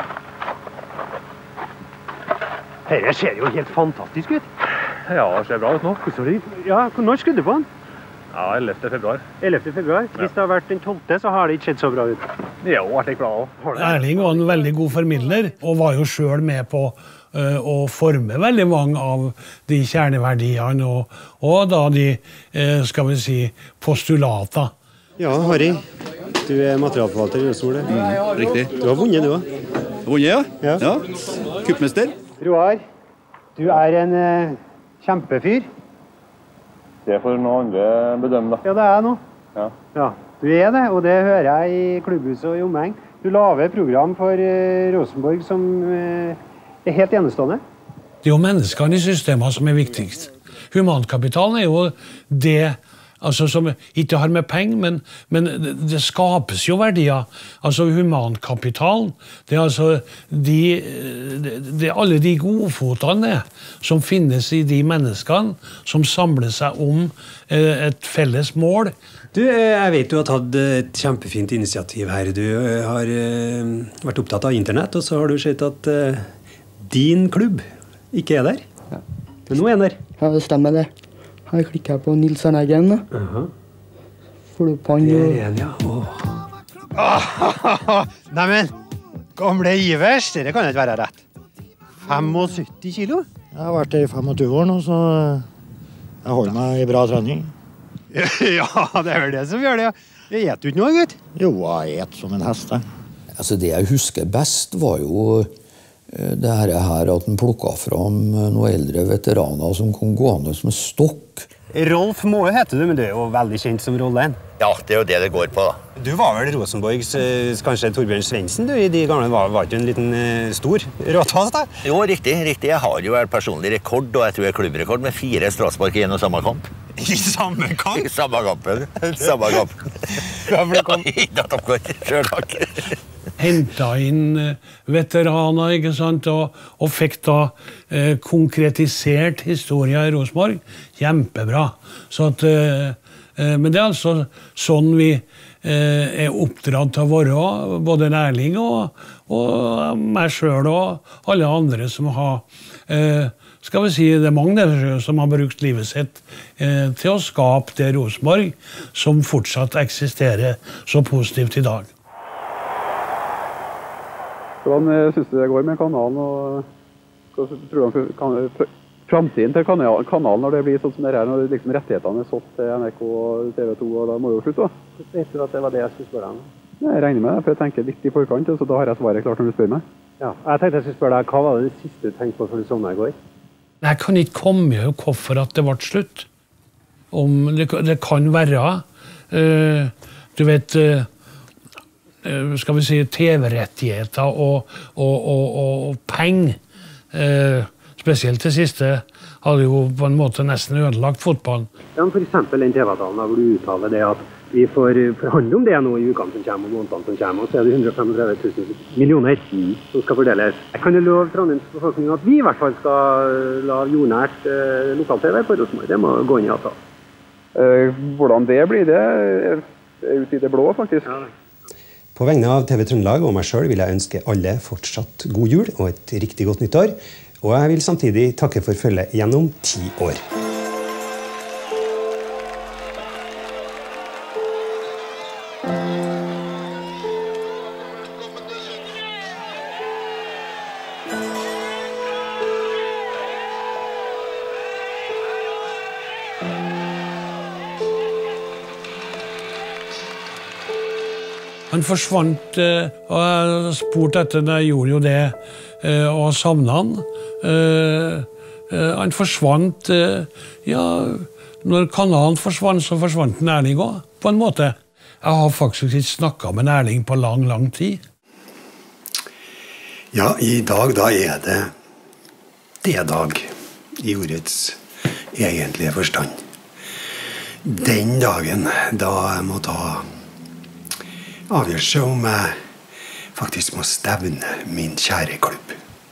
Dette ser jo helt fantastisk ut. Ja, det ser bra ut nå. Ja, når skulle du på den? Ja, ellevte februar. ellevte februar? Hvis det har vært den tolvte, så har det ikke sett så bra ut. Jo, det er bra også. Erling var en veldig god formidler, og var jo selv med på uh, å forme veldig mange av de kjerneverdiene, og, og da de, uh, skal vi si, postulater. Ja, Harry, du er materialforvalter i Rosenborg. Mm, riktig. Du har vunnet, du også. Vunnet, ja. Ja. ja. Kuppmester. Roar, du er en uh, kjempefyr. Det får noen andre bedømme, da. Ja, det er jeg nå. Ja. Ja, du er det, og det hører jeg i klubbhuset og i omheng. Du lager program for uh, Rosenborg som uh, er helt enestående. Det er jo menneskene i systemet som er viktigst. Humankapitalen er jo det, altså som ikke har med penger, men, men det skapes jo verdier. Altså humankapitalen, det er altså de, det, det er alle de godfotene som finnes i de menneskene som samler seg om et felles mål. Du, jeg vet du har tatt et kjempefint initiativ her. Du har vært opptatt av internett, og så har du sett at din klubb ikke er der. Ja. Men nå er han der. Ja, det stemmer det. Her klikker jeg på Nils Arne Eggen. Uh -huh. Får du på han jo... Det er en, ja. Oh. Neimen, gamle Ivers, det kan ikke være rett. syttifem kilo? Jeg har vært i tjuefem år nå, så jeg holder meg i bra trening. Ja, det er vel det som gjør det. Ja. Jeg eter jo ikke noe, gutt. Jo, jeg eter som en hest. Altså, det jeg husker best var jo det her, her at den plukket fram noen eldre veteraner som kom gående med stokk. Rolf Måe heter du, men du er jo veldig kjent som rollen. Ja, det er jo det det går på, da. Du var vel Rosenborgs, kanskje Torbjørn Svendsen, du, i de gamle, var, var ikke en liten uh, stor råtass, da? Jo, riktig, riktig. Jeg har jo vært personlig rekord, og jeg tror jeg er klubbrekord med fire straffespark i en og samme kamp. I samme kamp? I samme kampen. Samme kampen. Gamle kamp. Ja, toppgård. Selv takk. Hentet inn veteraner, ikke sant, og, og fikk da eh, konkretisert historien i Rosenborg. Kjempebra. Så at, eh, eh, men det er altså sånn vi eh, er oppdratt til å være, både Erling og, og meg selv og alle andre som har, eh, skal vi si, det er mange som har brukt livet sitt eh, til å skape det Rosenborg som fortsatt eksisterer så positivt i dag. Hvordan synes du det går med kanalen, og hva tror du kan, fremtiden til kanalen når det blir sånn som det er, når liksom rettighetene er solgt til N R K og T V to, og da må jo slutte da? Hvordan vet du at det var det jeg skulle spørre deg om? Jeg regner med det, for jeg tenker litt i forkant, så da har jeg svaret klart når du spør meg. Ja, jeg tenkte jeg skulle spørre deg, hva var det siste du tenkte på før du sovnet i går? Jeg kan ikke komme med hvorfor at det ble slutt. Om det, det kan være, uh, du vet, uh, skal vi si, T V-rettigheter og, og, og, og penger. Uh, spesielt det siste hadde jo på en måte nesten ødelagt fotballen. Ja, for eksempel den T V-talen hvor du uttaler det at vi får forhandle om det nå i ukene som kommer, og månedene som kommer, og så er det hundre og femogtredve tusen millioner som skal fordeles. Jeg kan jo love Trondheims befolkning at vi i hvert fall skal la jordnært eh, lokal-T V på Rosenborg. Det må gå inn i avtalen. Eh, hvordan det blir, det er ute i det blå, faktisk. Ja. På vegne av T V Trøndelag og meg selv vil jeg ønske alle fortsatt god jul og et riktig godt nyttår. Og jeg vil samtidig takke for følget gjennom ti år. Han forsvant, og jeg spurte etter det, jeg gjorde jo det, og savnet han. Han forsvant, ja, når kanalen forsvant, så forsvant den Erling også, på en måte. Jeg har faktisk ikke snakket med Erling på lang, lang tid. Ja, i dag da er det D-dag i ordets egentlige forstand. Den dagen da jeg må ta avgjørelse om jeg faktisk må stevne min kjære klubb.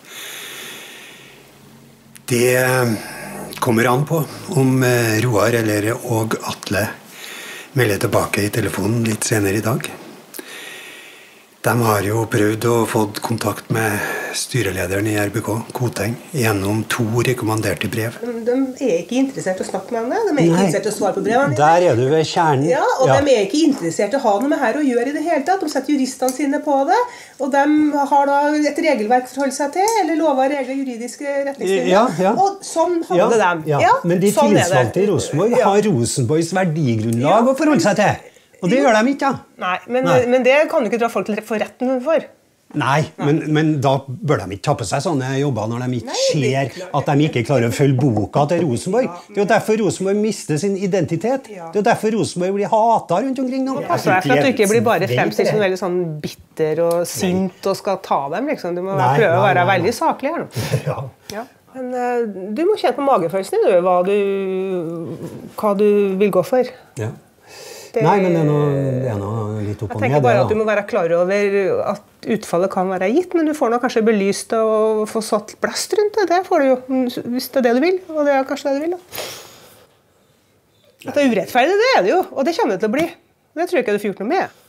Det kommer an på om Roar eller og Atle melder tilbake i telefonen litt senere i dag. De har jo prøvd å få kontakt med styrelederen i R B K, Koteng, gjennom to rekommanderte brev. De er ikke interessert i å snakke med henne, de er ikke Nei, interessert i å svare på brevene. Der er du ved kjernen. Ja, og ja. de er ikke interessert i å ha noe med her å gjøre i det hele tatt. De setter juristene sine på det, og de har da et regelverk for å holde seg til, eller lover regler, juridiske retningslinjer. Ja, ja. Og sånn hadde ja, de. Ja. Ja, Men de sånn tillitsvalgte i Rosenborg ja. har Rosenborgs verdigrunnlag ja. å forholde seg til. Og det gjør de ikke, ja. Nei, men, Nei. men det kan du ikke dra folk til for retten for. Nei, men, men da bør de ikke ta på seg sånne jobber når de ikke ser at de ikke klarer å følge boka til Rosenborg. Det er jo derfor Rosenborg mister sin identitet. Det er jo derfor Rosenborg blir hatet rundt omkring nå. Pass deg for at du ikke blir bare fremstilt som veldig sånn bitter og sint og skal ta dem, liksom. Du må nei, prøve å være nei, nei. veldig saklig her nå. Ja. Ja. Men uh, du må kjenne på magefølelsen du, hva du, hva du vil gå for. Ja. Det, Nei, men det er, noe, det er noe litt opp og ned. Jeg tenker bare at du må være klar over at utfallet kan være gitt, men du får nok kanskje belyst og få satt blest rundt det. Det får du jo, hvis det er det du vil, og det er kanskje det du vil. Da. At det er urettferdig, det er det jo, og det kommer det til å bli. Det tror jeg ikke du får gjort noe med.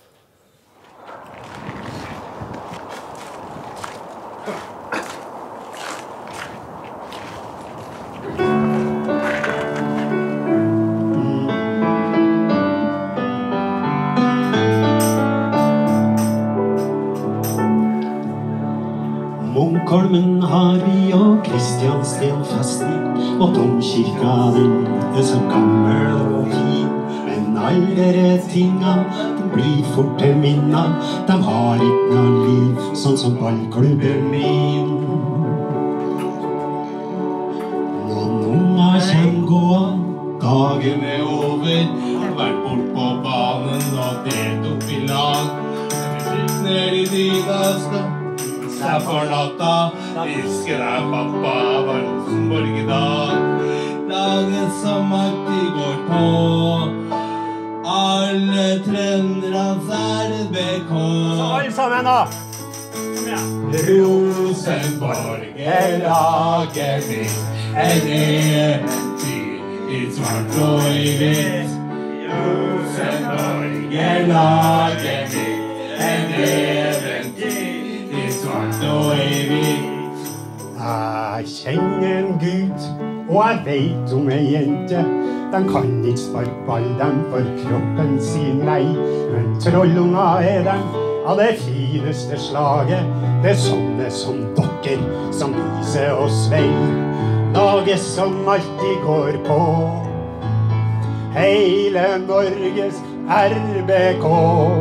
Sammen har vi og Kristiansten festen, og domkirka den er så gammel og fin. Men alle dere tinga, de blir fort til minna, de har ikke noe liv, sånn som ballklubben min. Noen unger kjem gåan, dagen er over, vært bort på banen og delt opp i lag. Ned i Didasken, seg for natta, husker deg pappa var Rosenborg i dag. Dagen som alltid går på, alle trøndernes R B K. Så alle sammen da! Rosenborg er laget mitt, en eventyr i svart og i hvitt. Rosenborg er laget mitt, en eventyr i svart og i hvitt. Jeg kjenner en gutt, og jeg vet om en jente. De kan ikke sparke ball, de for kroppen sin nei. Men trollunger er de av det fineste slaget. Det er sånne som dere, som Lise og Svein. Laget som alltid går på, hele Norges R B K.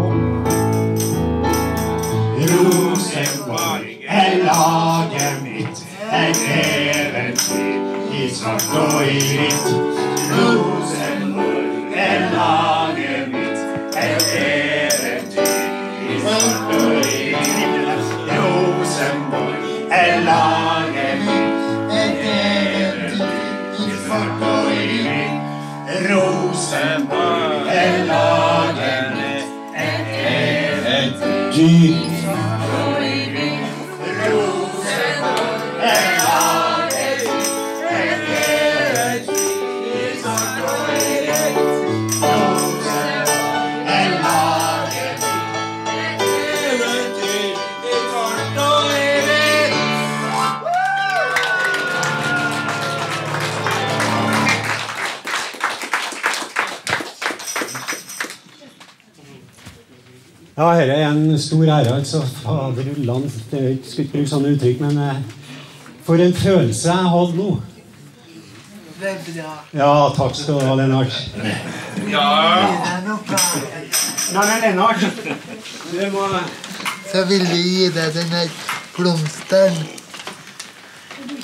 Rosenborg er laget mitt, et eventyr i svart og i hvitt. Rosenborg er laget mitt, et eventyr i svart og i hvitt. Rosenborg er laget mitt, et eventyr i svart og i hvitt. Rosenborg er laget mitt, et eventyr. Ja, her er en stor ære, altså. Fader ulland, det er ikke skulle bruke sånne uttrykk, men eh, for en følelse jeg hadde nå. Det er bra. Ja, takk skal du ha, Lennart. Ja. Det er noe. Nei, men Lennart, det må... Så vil vi gi deg denne blomsten. Jeg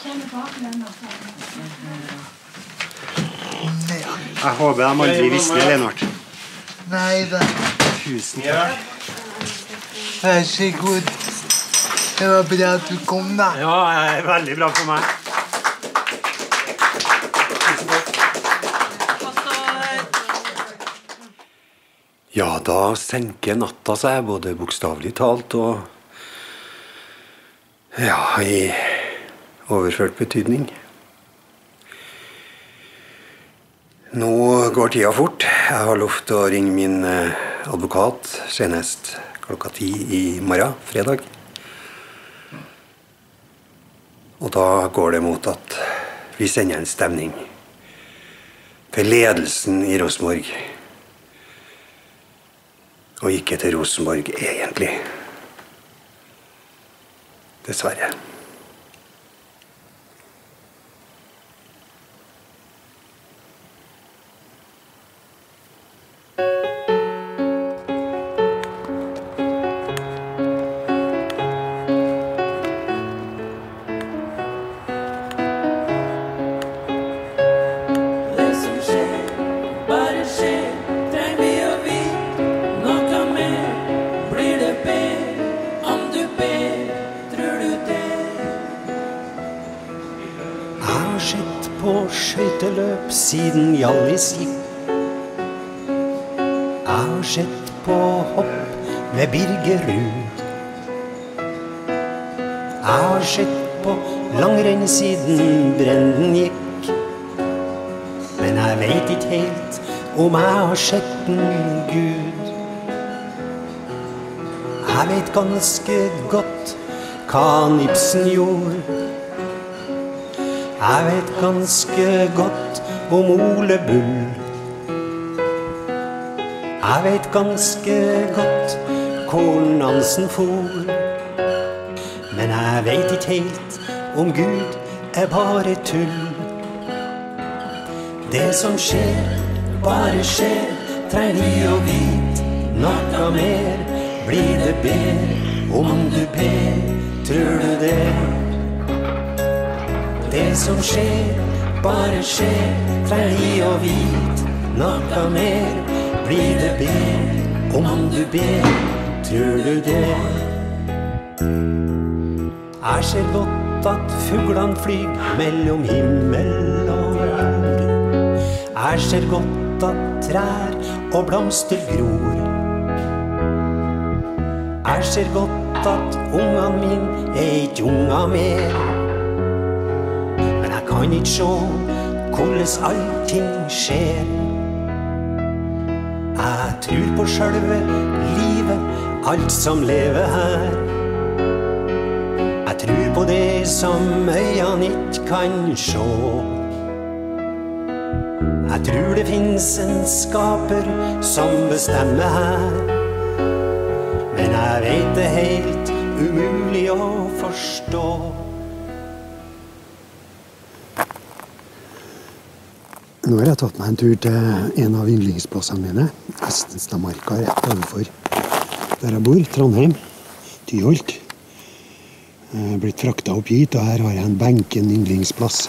håper de aldri visste det, Lennart. Nei da. Tusen takk. Vær så god. Det var bra at du kom da. Ja, det er veldig bra for meg. Ja, da senker natta seg, både bokstavelig talt og ja, i overført betydning. Nå går tida fort. Jeg har lovt å ringe min advokat senest klokka ti i morgen, fredag. Og da går det mot at vi sender en stemning til ledelsen i Rosenborg. Og ikke til Rosenborg, egentlig. Dessverre. Siden Hjallis gikk. Jeg har sett på hopp med Birgerud. Jeg har sett på langrenn siden Brenden gikk. Men jeg vet ikke helt om jeg har sett den Gud. Jeg vet ganske godt hva Ibsen gjorde. Jeg vet ganske godt om Ole Bull. Jeg vet ganske godt hvor Nansen for. Men Jeg vet ikke helt om Gud er bare tull. Det som skjer, bare skjer, trenger vi å vite noe mer. Blir det bedre om du ber, tror du det? Det som skjer, bare skjer, trenger vi å vite noe mer. Blir det bedre om du ber, tror du det? Jeg ser godt at fuglene flyg mellom himmel og jord. Jeg ser godt at trær og blomster gror. Jeg ser godt at ungene mine er ikke unger mer. Men jeg kan ikke se hvordan allting skjer. Jeg tror på selve livet, alt som lever her. Jeg tror på det som øynene ikke kan se. Jeg tror det finnes en skaper som bestemmer her. Men jeg vet det er helt umulig å forstå. Nå har jeg tatt meg en tur til en av yndlingsplassene mine, Estenstadmarka, rett overfor der jeg bor, Trondheim, Tyholt. Jeg er blitt fraktet opp hit, og her har jeg en benken yndlingsplass.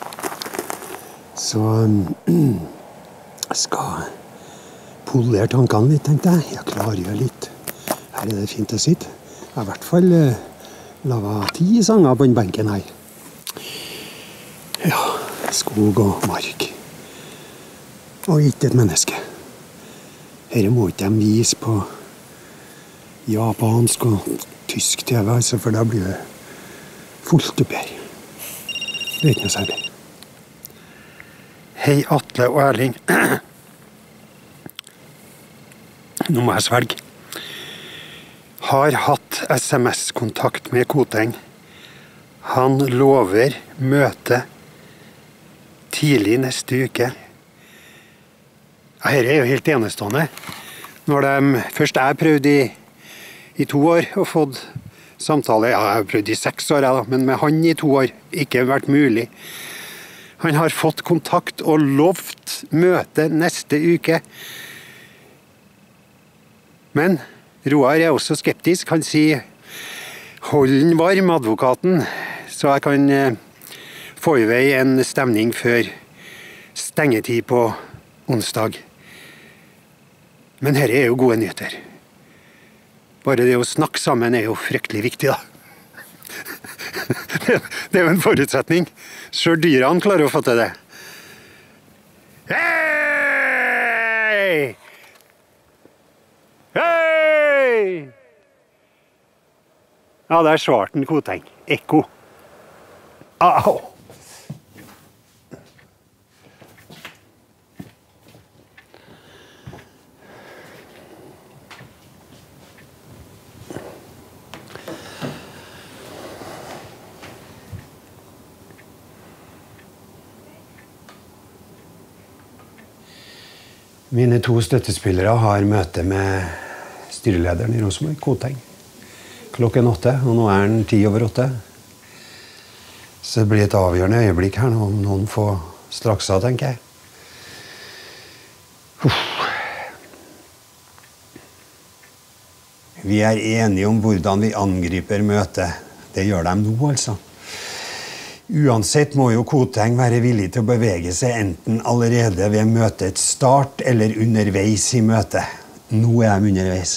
Så jeg skal polere tankene litt, tenkte jeg. Jeg klargjør litt. Her er det fint å sitte. Jeg har i hvert fall laget ti sanger på den benken her. Ja, skog og mark. Og ikke et menneske. Her må ikke de vise på japansk og tysk T V, altså, for da blir det fullt opp her. Det er ikke noe særlig. Hei, Atle og Erling. Nå må jeg svelge. Har hatt S M S-kontakt med Koteng. Han lover møte tidlig neste uke. Dette er jo helt enestående. Når de, først jeg prøvde i, i to år og fått samtale, ja, jeg har prøvd i seks år, ja, men med han i to år, ikke vært mulig. Han har fått kontakt og lovt møte neste uke. Men Roar er også skeptisk. Han sier, hold den varm, advokaten, så jeg kan eh, få i vei en stemning før stengetid på onsdag. Men her er jo gode nyheter. Bare det å snakke sammen er jo fryktelig viktig, da. det, det er jo en forutsetning. Selv dyrene klarer å få til det. Hei! Hei! Ja, det er svarten Koteng. Ekko. Au! Mine to støttespillere har møte med styrelederen i Rosenborg, Koteng, klokken åtte, og nå er den ti over åtte. Så det blir et avgjørende øyeblikk her nå, om noen får straks av, tenker jeg. Uff. Vi er enige om hvordan vi angriper møtet. Det gjør de nå, altså. Uansett må jo Koteng være villig til å bevege seg enten allerede ved møtets start eller underveis i møtet. Nå er de underveis.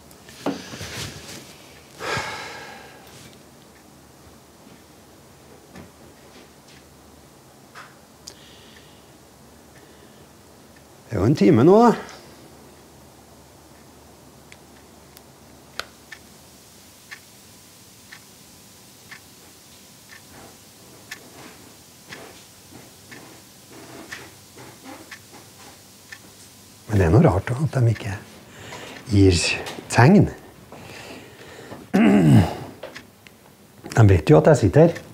Det er jo en time nå, da. Men det er noe rart at de ikke gir tegn. De vet jo at jeg sitter her.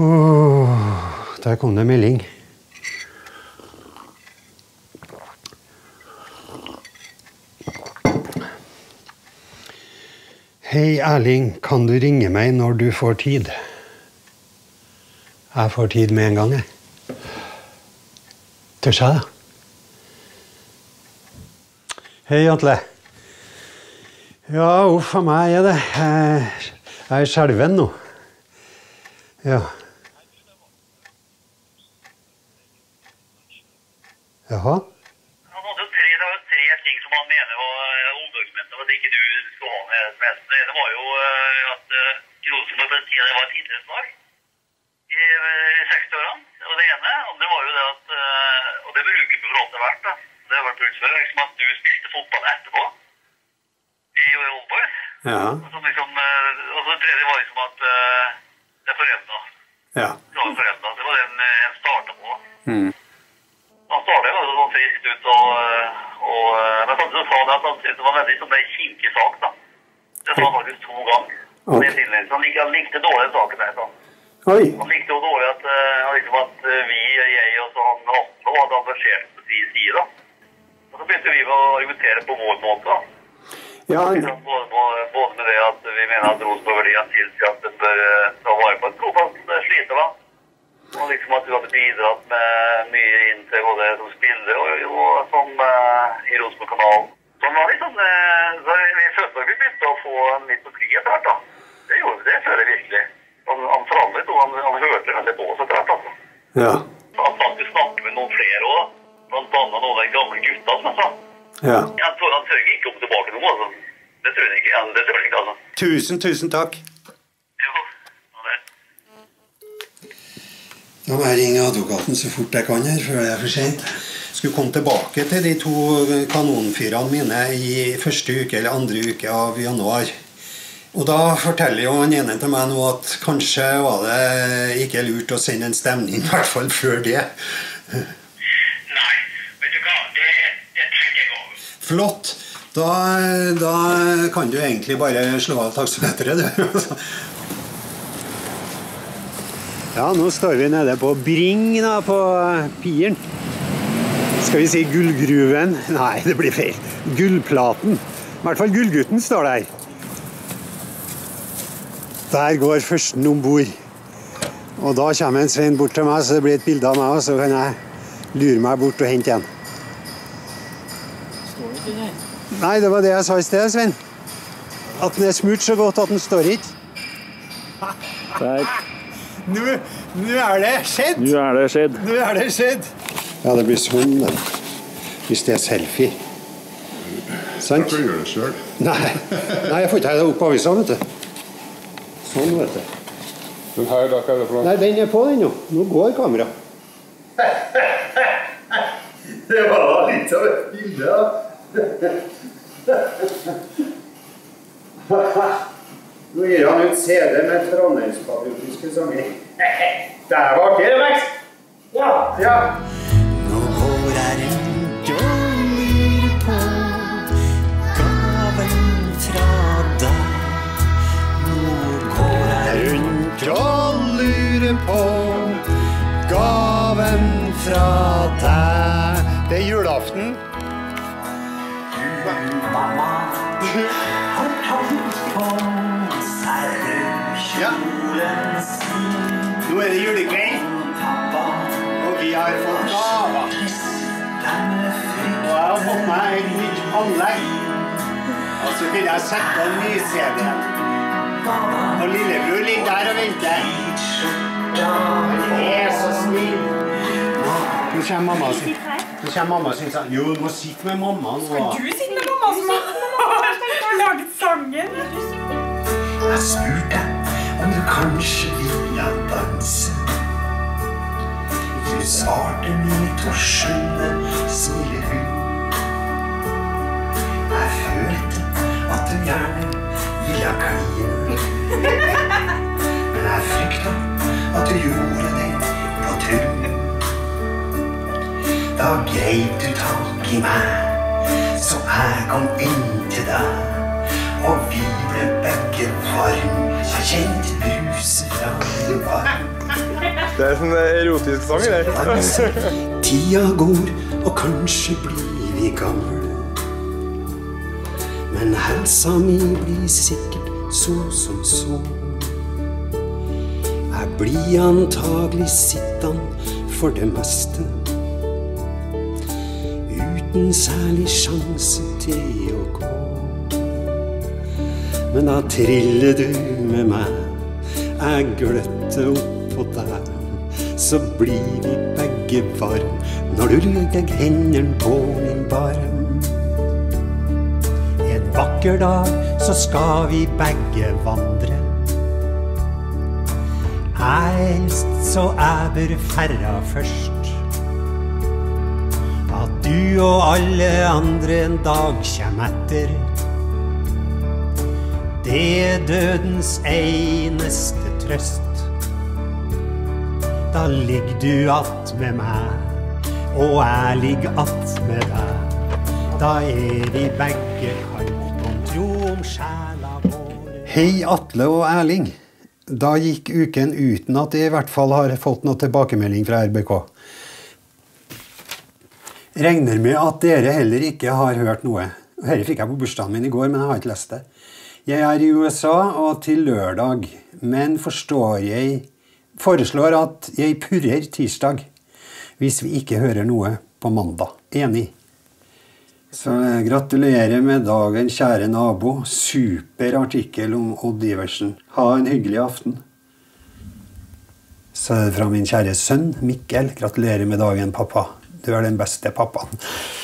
Åh, der kom det melding. Hei Erling, kan du ringe meg når du får tid? Jeg får tid med en gang, jeg. Tør jeg da? Hei Atle. Ja, uff av meg er det. Jeg er skjelven nå. Ja. Jaha? Han hadde jo tre, det var jo tre ting som han mener var hovedargumenter for at ikke du skulle ha med S M S. Det ene var jo at Rosenborg på den tiden det var et idrettslag i seksti-årene. Og det ene, andre var jo det at, og det bruker vi for alt det har vært da. Det har vært brukt før, liksom at du spilte fotball etterpå i Old Boys. Ja. Og, liksom, og så det tredje var liksom at det er foreldre. Ja. Det var foreldre, det var den en startet på. Mm. Han startet jo sånn friskt ut, og, og, men samtidig sa han at han syntes det var veldig sånn en kinkig sak da. Det sa han faktisk to ganger. Han, okay. han, likte, han likte dårlig saken der, sånn. Oi. Han likte jo dårlig at, uh, liksom at uh, vi, jeg og så han Atle hadde engasjert på sin side da. Og så begynte vi med å argumentere på vår måte da. Ja. Liksom, både, både med det at vi mener at Rosenborg-verdien tilsier at den bør uh, ta vare på en trofast sliter da. Og liksom at du hadde bidratt med mye inn til både som spiller og, og som uh, i Rosenborg-kanalen. Så han var liksom, uh, så vi følte at vi begynte å få en litt på frihet her da. Det gjorde vi, det føler jeg virkelig. Han, han forandret, og han, han hørte veldig på oss etter hvert, altså. Ja. Han faktisk snakket med noen flere også, blant annet noen av de gamle gutta, som jeg sa. Ja. Han, han tør ikke komme tilbake noe, altså. Det tror jeg ikke, ja, det tror jeg ikke, altså. Tusen, tusen takk. Jo, ja, det. Da må jeg ringe advokaten så fort jeg kan her, før det er for sent. Skulle komme tilbake til de to kanonfyrene mine i første uke eller andre uke av januar. Og da forteller jo han ene til meg nå at kanskje var det ikke lurt å sende en stemning, i hvert fall før det. Nei, vet du hva, det, det tenker jeg over. Flott! Da, da kan du egentlig bare slå av taksometeret, du. Ja, nå står vi nede på Bring da, på Piren. Skal vi si Gullgruven? Nei, det blir feil. Gullplaten. I hvert fall Gullgutten står der. Der går førsten ombord. Og da kommer en Svein bort til meg, så det blir et bilde av meg, og så kan jeg lure meg bort og hente igjen. Står det ikke der? Nei, det var det jeg sa i sted, Svein. At den er smurt så godt at den står ikke. Der. Nå, nå er det skjedd. Nå er det skjedd. Nå er det skjedd. Ja, det blir sånn, da. Hvis det er selfie. Sant? Jeg får gjøre det selv. Nei, Nei jeg får ikke det opp på avisen, vet du. Sånn, vet du. Den her, da, hva er det for noe? Nei, den er på den nå. Nå går kamera. Det var litt av et bilde, da. Nå gir han ut C D med trondheimspatriotiske sanger. Det er var artig, Max. Ja, ja. Nå går jeg rundt og lurer på gaven fra deg. Nå går jeg rundt og lurer på gaven fra deg. Det er julaften. Mamma har tatt på seg rødkjolen sin. Nå er det julekveld, og vi har fått gaver. Og jeg har fått meg et nytt anlegg. Og så vil jeg sette en ny C D. Og lillebror ligger der og venter. Han er så snill. Nå kommer mamma sin. Nå kommer mamma sin sang. Jo, du må sitte med mamma nå. Skal du sitte med mamma som har laget sangen? Jeg spurte om du kanskje ville danse. Du svarte med torsende snille hud. Jeg følte at du gjerne ville kline. Men jeg frykta at du gjorde det på tull. Da grep du tak i meg, så jeg kom inn til deg. Og vi ble begge varm, jeg kjente bruse fra din varm. Det er sånn erotisk sang, det. Tida går, og kanskje blir vi gamle. Men helsa mi blir sikkert så som så. Jeg blir antagelig sittende for det meste, uten særlig sjanse til å gå. Men da triller du med meg, jeg gløtter opp på deg, så blir vi begge varm når du legger hendene på min barm. En vakker dag så skal vi begge vandre. Helst så jeg bør ferra først, at du og alle andre en dag kjem etter. Det er dødens eneste trøst. Da ligger du att med meg, og jeg ligger att med deg. Da er vi begge kalt om tro om sjela vår. Hei Atle og Erling. Da gikk uken uten at jeg i hvert fall har fått noe tilbakemelding fra R B K. Regner med at dere heller ikke har hørt noe. Dette fikk jeg på bursdagen min i går, men jeg har ikke lest det. Jeg er i U S A og til lørdag, men forstår jeg foreslår at jeg purrer tirsdag, hvis vi ikke hører noe på mandag. Enig. Så gratulerer med dagen, kjære nabo. Super artikkel om Odd Iversen. Ha en hyggelig aften. Så er det fra min kjære sønn, Mikkel. Gratulerer med dagen, pappa. Du er den beste pappaen.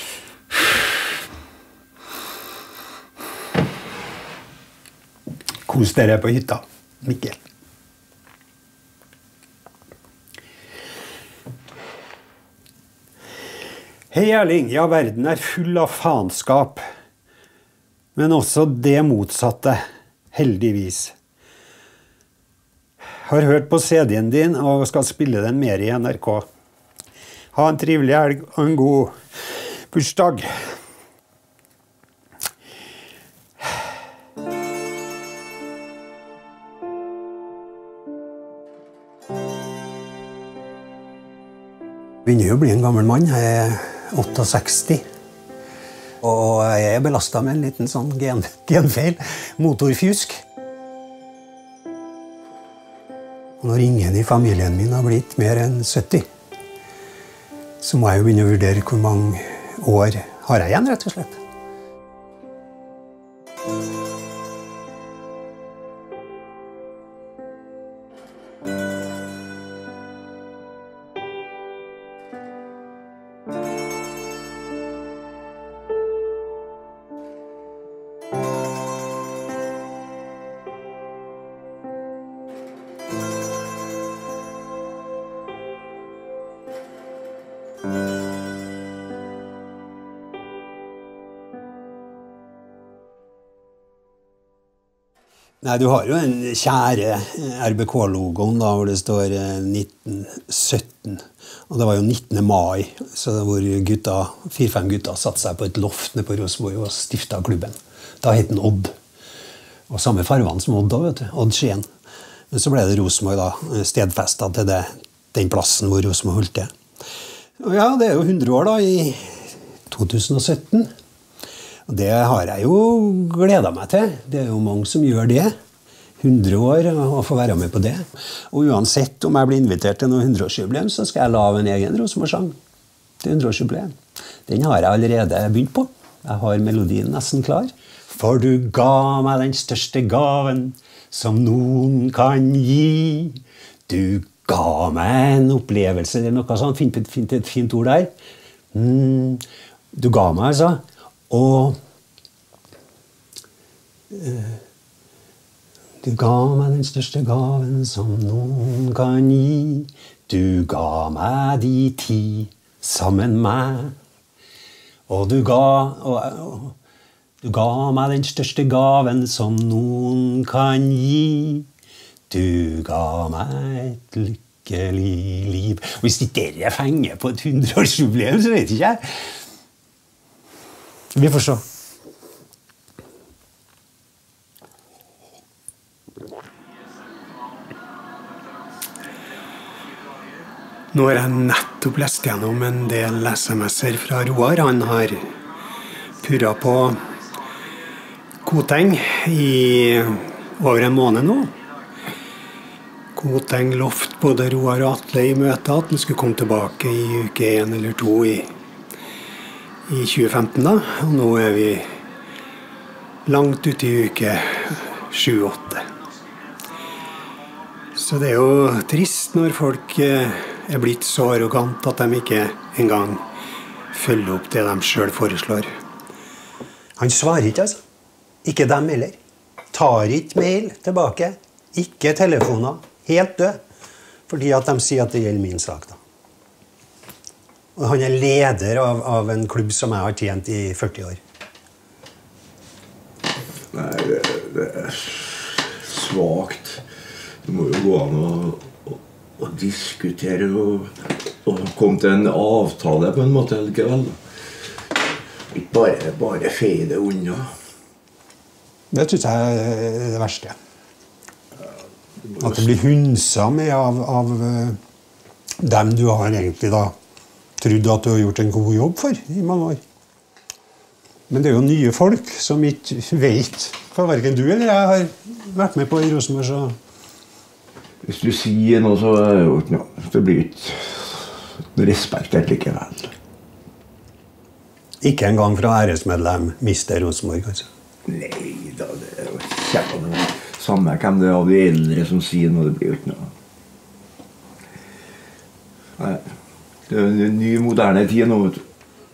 Kos dere på hytta, Mikkel. Hei Erling, ja, verden er full av faenskap, men også det motsatte, heldigvis. Har hørt på C D-en din og skal spille den mer i N R K. Ha en trivelig helg og en god bursdag. Begynner jo å bli en gammel mann. Jeg er åttiseks, og jeg er belastet med en liten sånn gen genfeil, motorfjusk. Og når ingen i familien min har blitt mer enn sytti, så må jeg jo begynne å vurdere hvor mange år har jeg igjen, rett og slett. Nei, du har jo den kjære R B K-logoen da, hvor det står nitten sytten. Og det var jo nittende mai, så hvor gutta, fire-fem gutta satt seg på et loft nede på Rosenborg og stiftet klubben. Da het den Odd. Og samme farvann som Odd da, vet du, Odd Skien. Men så ble det Rosenborg da, stedfestet til det, den plassen hvor Rosenborg holdt til. Og ja, det er jo hundre år da, i to tusen og sytten. Og det har jeg jo gledet meg til. Det er jo mange som gjør det. hundre år å få være med på det. Og uansett om jeg blir invitert til noe hundreårsjubileum, så skal jeg lage en egen Rosenborg-sang til hundreårsjubileum. Den har jeg allerede begynt på. Jeg har melodien nesten klar. For du ga meg den største gaven som noen kan gi. Du ga meg en opplevelse, eller noe sånt. Fint, fint, et fint ord der. Mm. Du ga meg, altså. Og uh, du ga meg den største gaven som noen kan gi. Du ga meg de ti sammen meg. Og du ga, og, og, du ga meg den største gaven som noen kan gi. Du ga meg et lykkelig liv. Og hvis ikke dere fenger på et hundreårsjubileum, så vet ikke jeg. Vi får se. Nå har jeg nettopp lest gjennom en del sms'er fra Roar. Han har purra på Koteng i over en måned nå. Koteng lovt både Roar og Atle i møtet at han skulle komme tilbake i uke en eller to i, i tjue femten da. Og nå er vi langt ute i uke sju åtte. Så det er jo trist når folk er blitt så arrogant at de ikke engang følger opp det de selv foreslår. Han svarer ikke, altså. Ikke dem heller. Tar ikke mail tilbake. Ikke telefoner. Helt død. Fordi at de sier at det gjelder min sak, da. Og han er leder av, av en klubb som jeg har tjent i førti år. Nei, det, det er svagt. Det må jo gå an å, å, å diskutere og, og komme til en avtale på en måte likevel. Ikke bare, bare feie det unna. Det synes jeg er det verste. At det blir hunsa med av, av dem du har egentlig da trodd at du har gjort en god jobb for i mange år. Men det er jo nye folk som ikke vet hva hverken du eller jeg har vært med på i Rosenborg, så... Hvis du sier noe, så er det jo ikke noe. Det blir ikke respektert likevel. Ikke en gang fra æresmedlem mister Rosenborg, altså? Nei, da, det er jo kjempe. Samme hvem det er av de eldre som sier noe, det blir jo ikke noe. Nei, det er en ny moderne tid nå, vet du.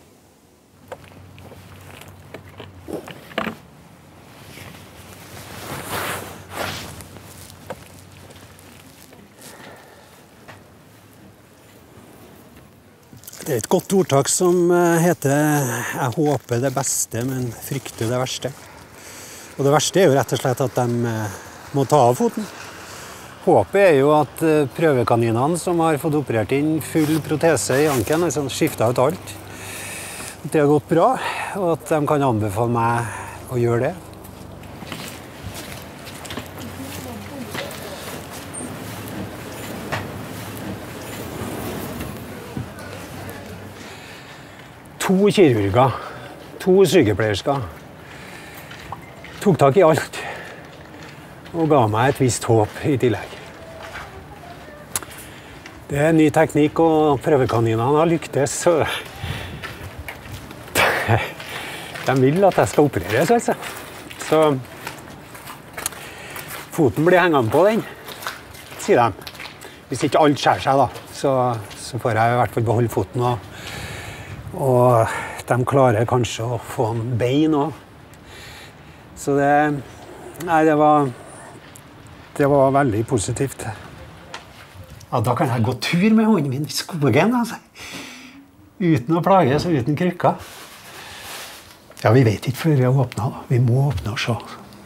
Det er et godt ordtak som heter «Jeg håper det beste, men frykter det verste». Og det verste er jo rett og slett at de må ta av foten. Håpet er jo at prøvekaninene som har fått operert inn full protese i ankelen, altså skiftet ut alt, det har gått bra, og at de kan anbefale meg å gjøre det. To kirurger, to sykepleiersker, tok tak i alt og ga meg et visst håp i tillegg. Det er ny teknikk, og prøvekaninene har lyktes, så de vil at jeg skal opereres, altså. Så foten blir hengende på den, sier de. Hvis ikke alt skjærer seg, da, så, så får jeg i hvert fall beholde foten. Og, og de klarer kanskje å få en bein også. Så det, nei, det var, det var veldig positivt. Ja, da kan jeg gå tur med hånden min i skogen, altså. Uten å plages og uten krykker. Ja, vi vet ikke før vi har åpnet, da. Vi må åpne og se.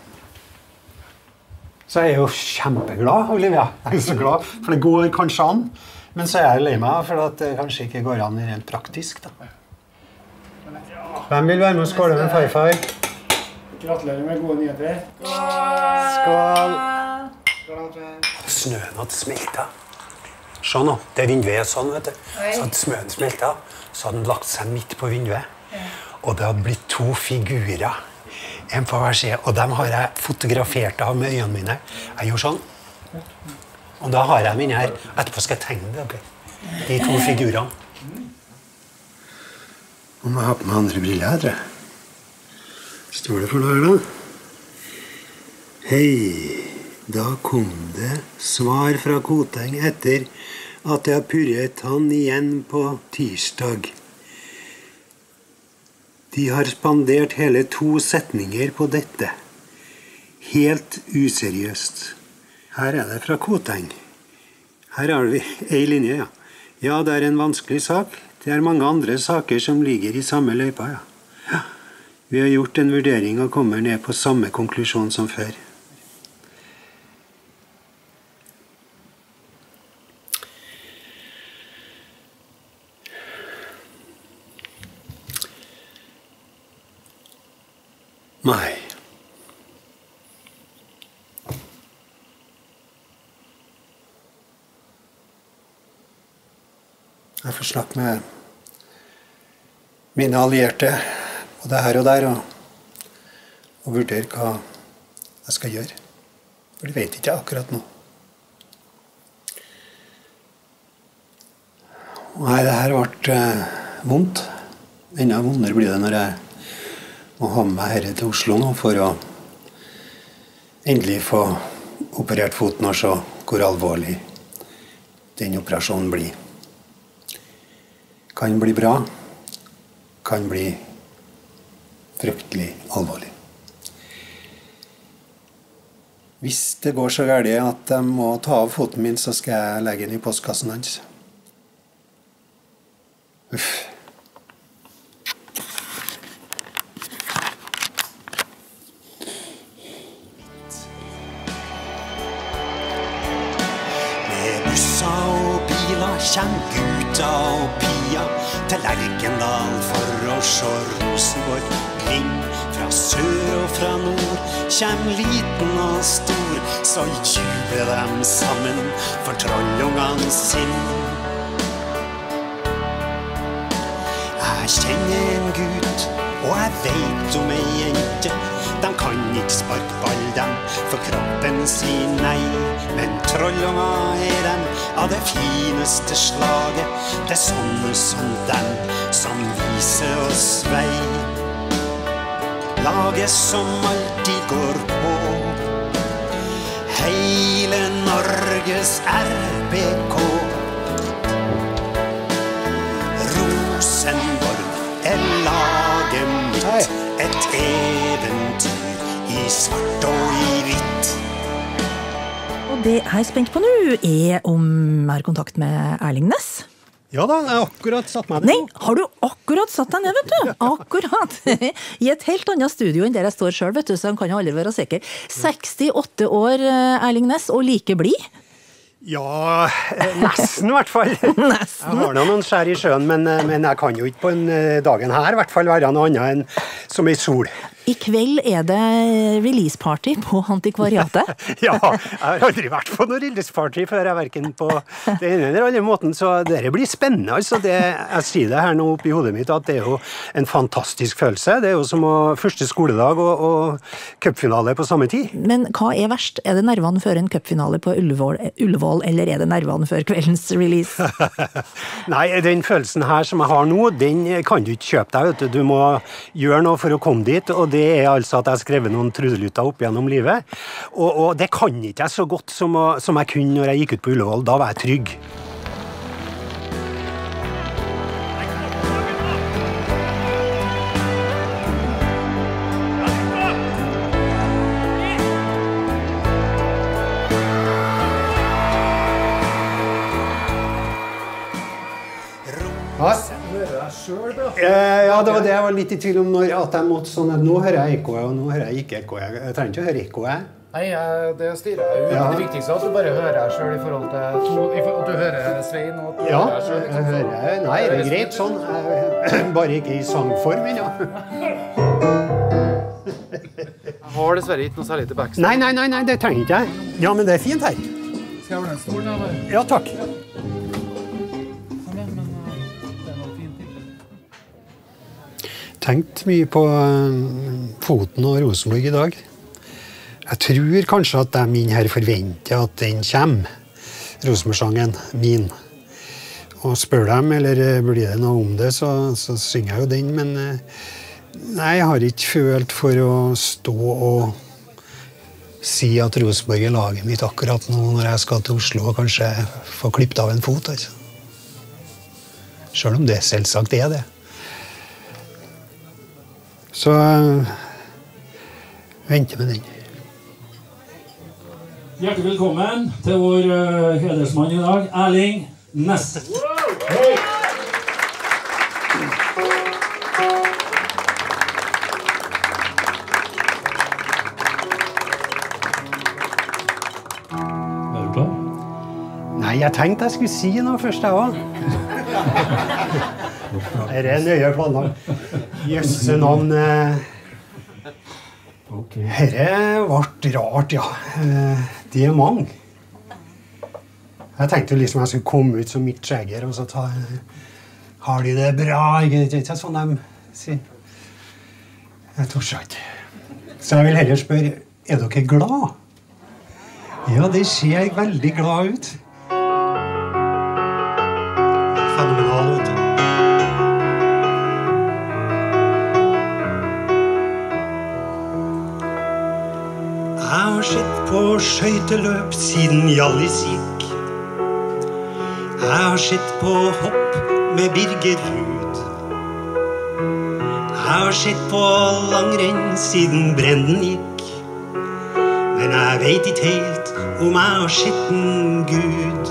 Så jeg er jo kjempeglad, Olivia. Jeg er så glad, for det går kanskje an. Men så er jeg lei meg, for at det kanskje ikke går an rent praktisk, da. Hvem vil være med og skåle med farfar? Gratulerer med gode nyheter. Skål! Snøen hadde smeltet. Se nå, det vinduet er sånn, vet du. Så hadde snøen smeltet, så hadde den lagt seg midt på vinduet. Og det hadde blitt to figurer. En på hver side, og dem har jeg fotografert av med øynene mine. Jeg gjorde sånn. Og da har jeg dem inne her. Etterpå skal jeg tegne det, okay? De to figurene. Nå må jeg ha på meg andre briller, jeg tror jeg. Står det for noe her da? Hei, da kom det svar fra Koteng etter at jeg purret han igjen på tirsdag. De har spandert hele to setninger på dette. Helt useriøst. Her er det fra Koteng. Her har vi en linje, ja. Ja, det er en vanskelig sak. Det er mange andre saker som ligger i samme løypa, ja. Ja. Vi har gjort en vurdering og kommer ned på samme konklusjon som før. Nei. Jeg får snakke med mine allierte både her og der og, og vurdere hva jeg skal gjøre. For det vet ikke jeg akkurat nå. Nei, det her ble eh, vondt. Enda vondere blir det når jeg må ha med meg her til Oslo nå for å endelig få operert foten og se hvor alvorlig den operasjonen blir. Kan bli bra, kan bli fryktelig alvorlig. Hvis det går så galt at de må ta av foten min, så skal jeg legge den i postkassen hans. Uff. Kjem gutta og pia til Lerkendal for å se Rosenborg. Ring fra sør og fra nord, kjem liten og stor, så jubler dem sammen for trollungene sin. Jeg kjenner en gutt, og jeg vet om ei jente. De kan ikke sparke ball, dem, for kroppen sier nei. Men trollunger er dem av det fineste slaget. Det er sånne som dem som viser oss vei. Laget som alltid går på. Hele Norges R B K. Rosenborg er laget mitt. Et eventyr i svart og i hvitt. Og det jeg er spent på nå er om jeg har kontakt med Erling Næss. Ja da, jeg har akkurat satt meg ned. Nei, har du akkurat satt deg ned, vet du? Akkurat. I et helt annet studio enn der jeg står selv, vet du, så han kan jo aldri være sikker. sekstiåtte år, Erling Næss, og like blid. Ja, nesten i hvert fall. Nesten. Jeg har noen skjær i sjøen, men, men jeg kan jo ikke på en dagen her i hvert fall være noe annet enn som i sol. I kveld er det release-party på Antikvariatet. Ja, jeg har aldri vært på noe release-party før, jeg hverken på det ene eller andre måten, så det blir spennende. Altså, det, jeg sier det her nå oppe i hodet mitt, at det er jo en fantastisk følelse. Det er jo som å første skoledag og, og cupfinale på samme tid. Men hva er verst? Er det nervene før en cupfinale på Ullevål, Ullevål, eller er det nervene før kveldens release? Nei, den følelsen her som jeg har nå, den kan du ikke kjøpe deg, vet du. Du må gjøre noe for å komme dit, og det Det er altså at jeg har skrevet noen trudelutter opp gjennom livet. Og, og det kan ikke jeg så godt som, å, som jeg kunne når jeg gikk ut på Ullevål. Da var jeg trygg. Hva? Ja, det var det jeg var litt i tvil om når, at jeg måtte sånn at nå hører jeg ekkoet, og nå hører jeg ikke ekkoet. Jeg trenger ikke å høre ekkoet. Nei, det styrer jeg jo. Ja. Det viktigste er at du bare hører deg selv i forhold til to, i forhold, at du hører Svein og at du Ja, hører deg selv. jeg hører Nei, det er greit sånn. Jeg, bare ikke i sangform, ja. Jeg har dessverre ikke noe særlig til backstage. Nei, nei, nei, nei, det trenger ikke jeg. Ja, men det er fint her. Skal jeg ordne en stol, da? Bare? Ja, takk. Tenkt mye på foten og Rosenborg i dag. Jeg tror kanskje at de min her forventer at den kommer, Rosenborg-sangen min. Og spør dem, eller blir det noe om det, så, så synger jeg jo den, men nei, jeg har ikke følt for å stå og si at Rosenborg er laget mitt akkurat nå når jeg skal til Oslo og kanskje få klippet av en fot, altså. Selv om det selvsagt er det. Så vente med den. Hjertelig velkommen til vår uh, hedersmann i dag, Erling Næss. Hei! Er du klar? Nei, jeg tenkte jeg skulle si noe først, jeg også. Her er nøye planlagt. Jøsse navn. Her ble rart, ja. Diamant. Jeg tenkte jo liksom jeg skulle komme ut som Mick Jagger, og så ta, har de det bra, ikke, ikke sånn de sier. Jeg tror ikke. Så jeg vil heller spørre, er dere glad? Ja, det ser veldig glad ut. Fenomenal, vet du. Jeg har sett på skøyteløp siden Hjallis gikk. Jeg har sett på hopp med Birger Ruud. Jeg har sett på langrenn siden Brenden gikk. Men jeg vet ikke helt om jeg har sett en Gud.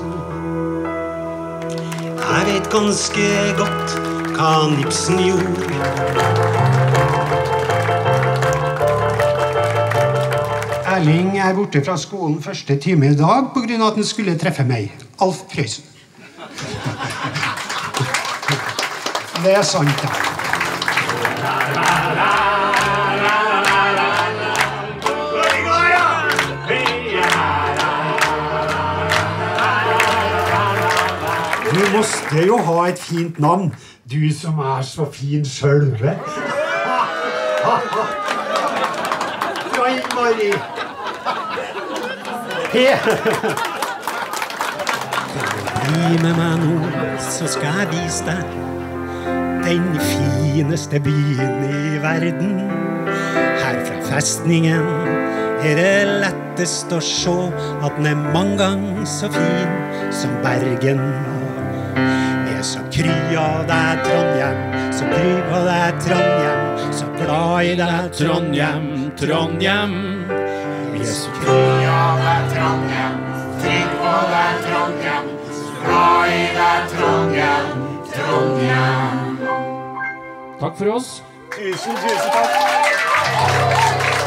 Jeg vet ganske godt hva Nipsen gjorde. Erling er borte fra skolen første time i dag på grunn av at han skulle treffe meg, Alf Prøysen. Det er sant, da. Du måste jo ha et fint navn, du som er så fin sjølve. Oi, Marie. Bli med meg nå, så skal jeg vise deg den fineste byen i verden. Her fra festningen er det lettest å se at den er mange ganger så fin som Bergen. Jeg er så kry av deg, Trondheim, så kry av deg, Trondheim, så glad i deg, Trondheim, Trondheim. Jeg er så kry av deg, Trondheim, trygg på deg, Trondheim, så glad i deg, Trondheim, Trondheim. Takk for oss. Tusen, tusen takk.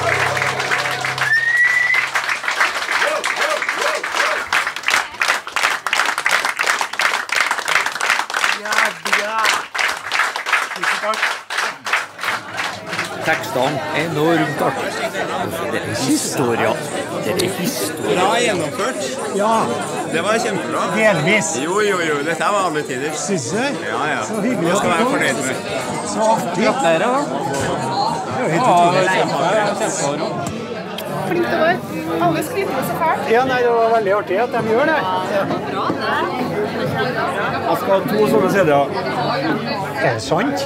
Tekstene er enormt artig. Det er historia. Det er historia. Bra gjennomført. Ja. Det var kjempebra. Delvis. Jo, jo, jo. Dette var alle tider. Synes du? Ja, ja. Så hyggelig Det skal at være du kom. fornøyd med. Så artig. Gratulerer, da. Det er jo helt utrolig. Flink du var. Alle skryter meg så fælt. Ja, nei, det var veldig artig at de gjør det. Jeg skal ha to sånne C D-er. Er det sant?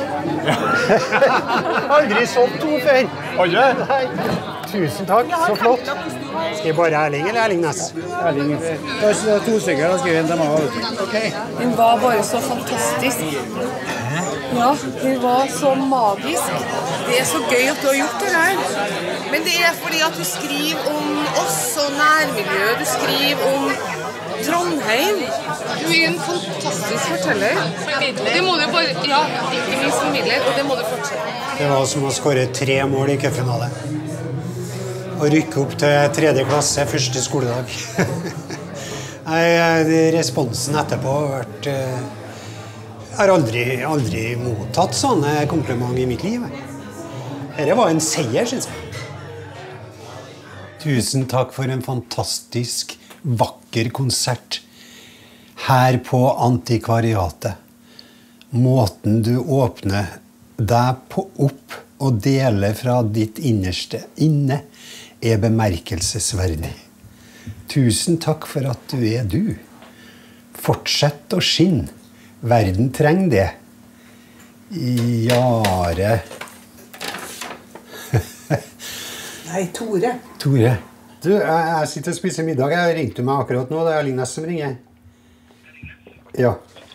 Aldri solgt to før. Aldri? Nei. Tusen takk, så flott. Skal jeg bare Erling eller Erling Næss? Erling. Det er to stykker jeg skriver inn til meg. Ok. Den var bare så fantastisk. Ja, den var så magisk. Det er så gøy at du har gjort det her. Men det er fordi at du skriver om oss og nærmiljøet. Du skriver om Trondheim. Du er en fantastisk forteller. Det må du bare, ja, ikke minst formidler, og det må du fortsette. Det var som å skåre tre mål i cupfinale. Og rykke opp til tredje klasse første skoledag. Nei, responsen etterpå har vært... Jeg har aldri, aldri mottatt sånne komplimenter i mitt liv. Dette var en seier, synes jeg. Tusen takk for en fantastisk, vakker konsert her på Antikvariatet. Måten du åpner deg på opp og deler fra ditt innerste inne er bemerkelsesverdig. Tusen takk for at du er du. Fortsett å skinne. Verden trenger det. Jare. Nei, Tore. Tore. Du, jeg, jeg sitter og spiser middag. Jeg ringte meg akkurat nå. Det er Erling Næss som ringer. Ja.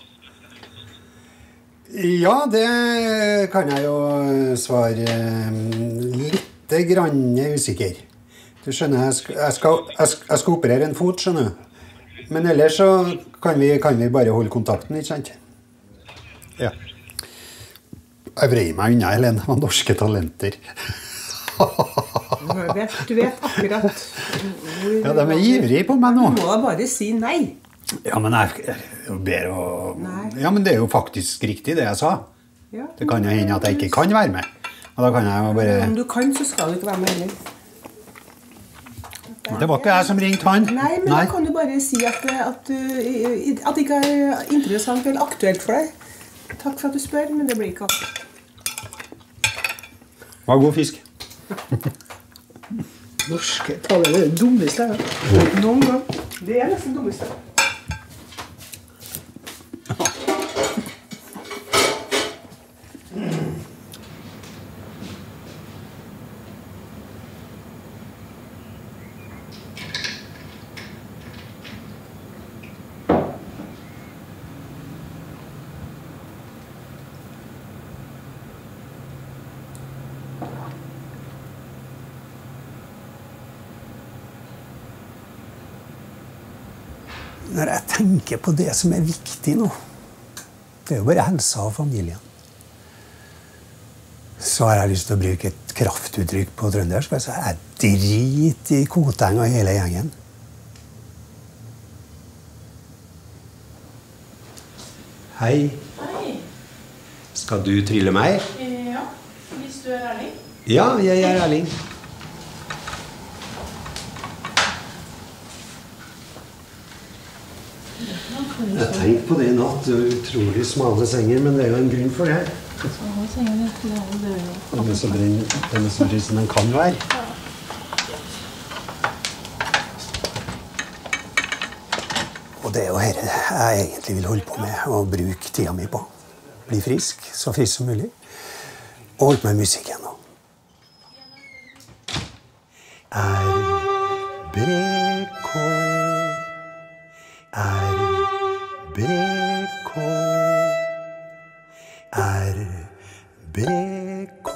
Ja, det kan jeg jo svare litt grann usikker. Du skjønner, jeg skal, jeg skal, jeg skal, jeg skal operere en fot, skjønner du. Men ellers så kan vi, kan vi bare holde kontakten, ikke sant? Ja. Jeg vrei meg unna, Helene. Det var norske talenter. Du vet, du vet akkurat. Ja, de er ivrige på meg nå. Du må bare si nei. Ja, men jeg, jeg ber å... Ja, men det er jo faktisk riktig det jeg sa. Ja. Det kan jo hende at jeg ikke kan være med. Og da kan jeg jo bare... Om du kan, så skal du ikke være med heller. Det var ikke jeg som ringte han. Nei, men da kan du bare si at, at, du, at det ikke er interessant eller aktuelt for deg. Takk for at du spør, men det blir ikke aktuelt. Det var god fisk. Norske taler er det dummeste jeg har. Noen gang. Det er nesten dummeste. Når jeg tenker på det som er viktig nå, det er jo bare helsa og familien, så har jeg lyst til å bruke et kraftuttrykk på trøndersk. Altså, jeg driter i Koteng og hele gjengen. Hei. Hei. Skal du trylle meg? Ja, hvis du er Erling. Ja, jeg er Erling. Jeg tenkte på det i natt. Det er utrolig smale senger, men det er jo en grunn for det. Smale senger, det er det jo. Den er så bred, den er så bred som den kan være. Og det er jo dette jeg egentlig vil holde på med, å bruke tida mi på. Bli frisk, så frisk som mulig. Og holde på med musikken nå. R B K R B K R B K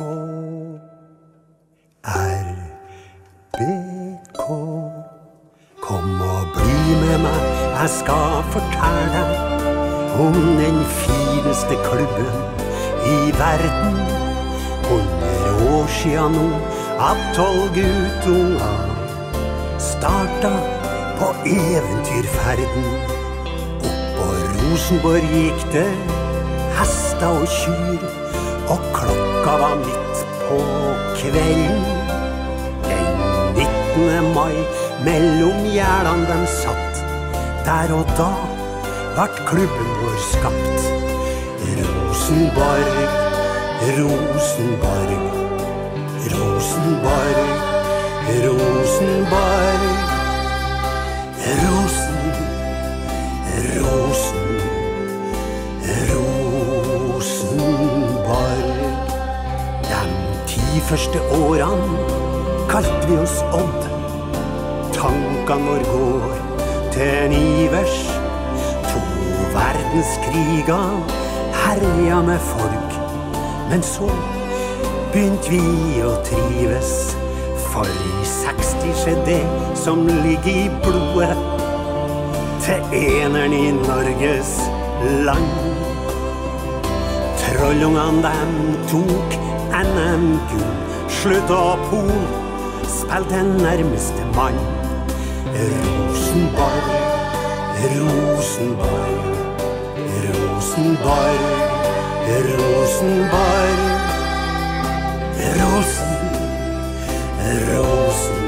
R B K Kom og bli med meg, jeg skal fortelle deg om den fineste klubben i verden. Hundre år siden nå at tolv guttunger starta på eventyrferden. Oppå Rosenborg gikk det hester og kyr, og klokka var midt på kvelden. Den nittende mai mellom gjerdene de satt, der og da vart klubben vår skapt. Rosenborg, Rosenborg, Rosenborg, Rosenborg, Rosen, Rosen, Rosenborg. De ti første årene kalte vi oss Odd. Tankene vår går til en Ivers. To verdenskriger herja med folk. Men så begynte vi å trives. For i seksti skjedde det som ligger i blodet til eneren i Norges land. Trollungene dem tok N M-gull, slutta pol, spilte nærmeste mann. Rosenborg, Rosenborg, Rosenborg, Rosenborg, Rosen, Rosen,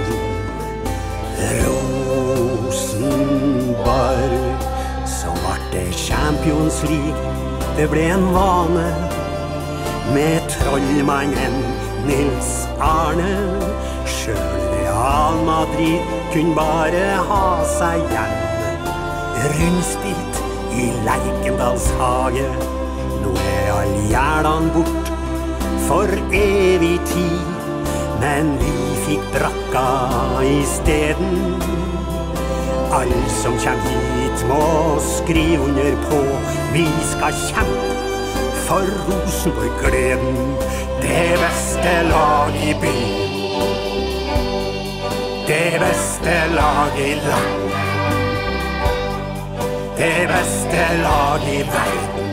Rosenborg. Så ble det Champions League, det ble en vane med trollmannen Nils Arne. Sjøl Real Madrid kunne bare ha seg hjem. Rundspilt i Lerkendals hage. Nå er all gjerdene bort for evig tid. Men vi fikk brakka i steden. Alle som kommer hit må skrive under på. Vi skal kjempe for Rosenborg-gleden. Det beste lag i byen. Det beste lag i landet. Det beste lag i verden.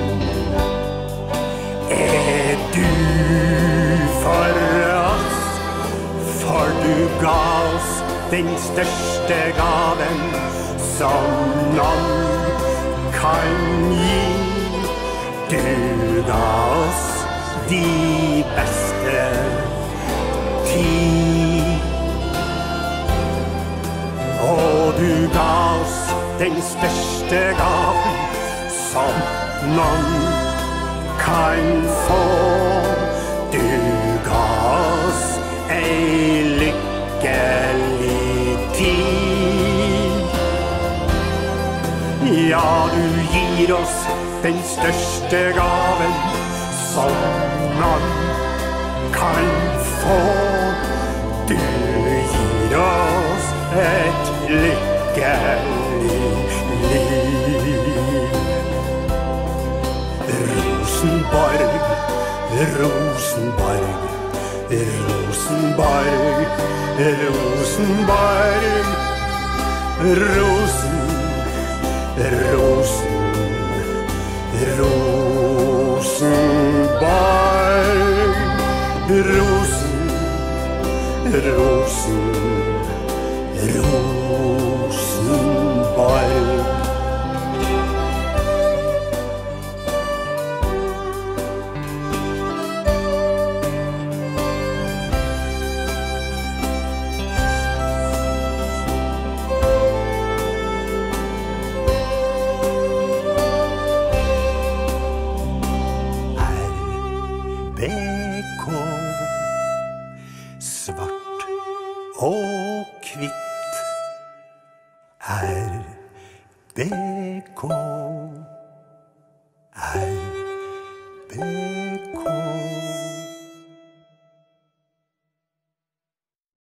Er du for oss? For du ga oss den største gaven som noen kan gi. Du ga oss de beste tid. den største gaven som man kan få. Du ga oss ei lykkelig tid. Ja, du gir oss den største gaven som man kan få. Du gir oss et lykkelig liv. Rosenborg, Rosenborg, Rosenborg, Rosenborg, Rosen, Rosen, Rosenborg, Rosen, Rosen, Rosenborg. Og kvitt R B K R B K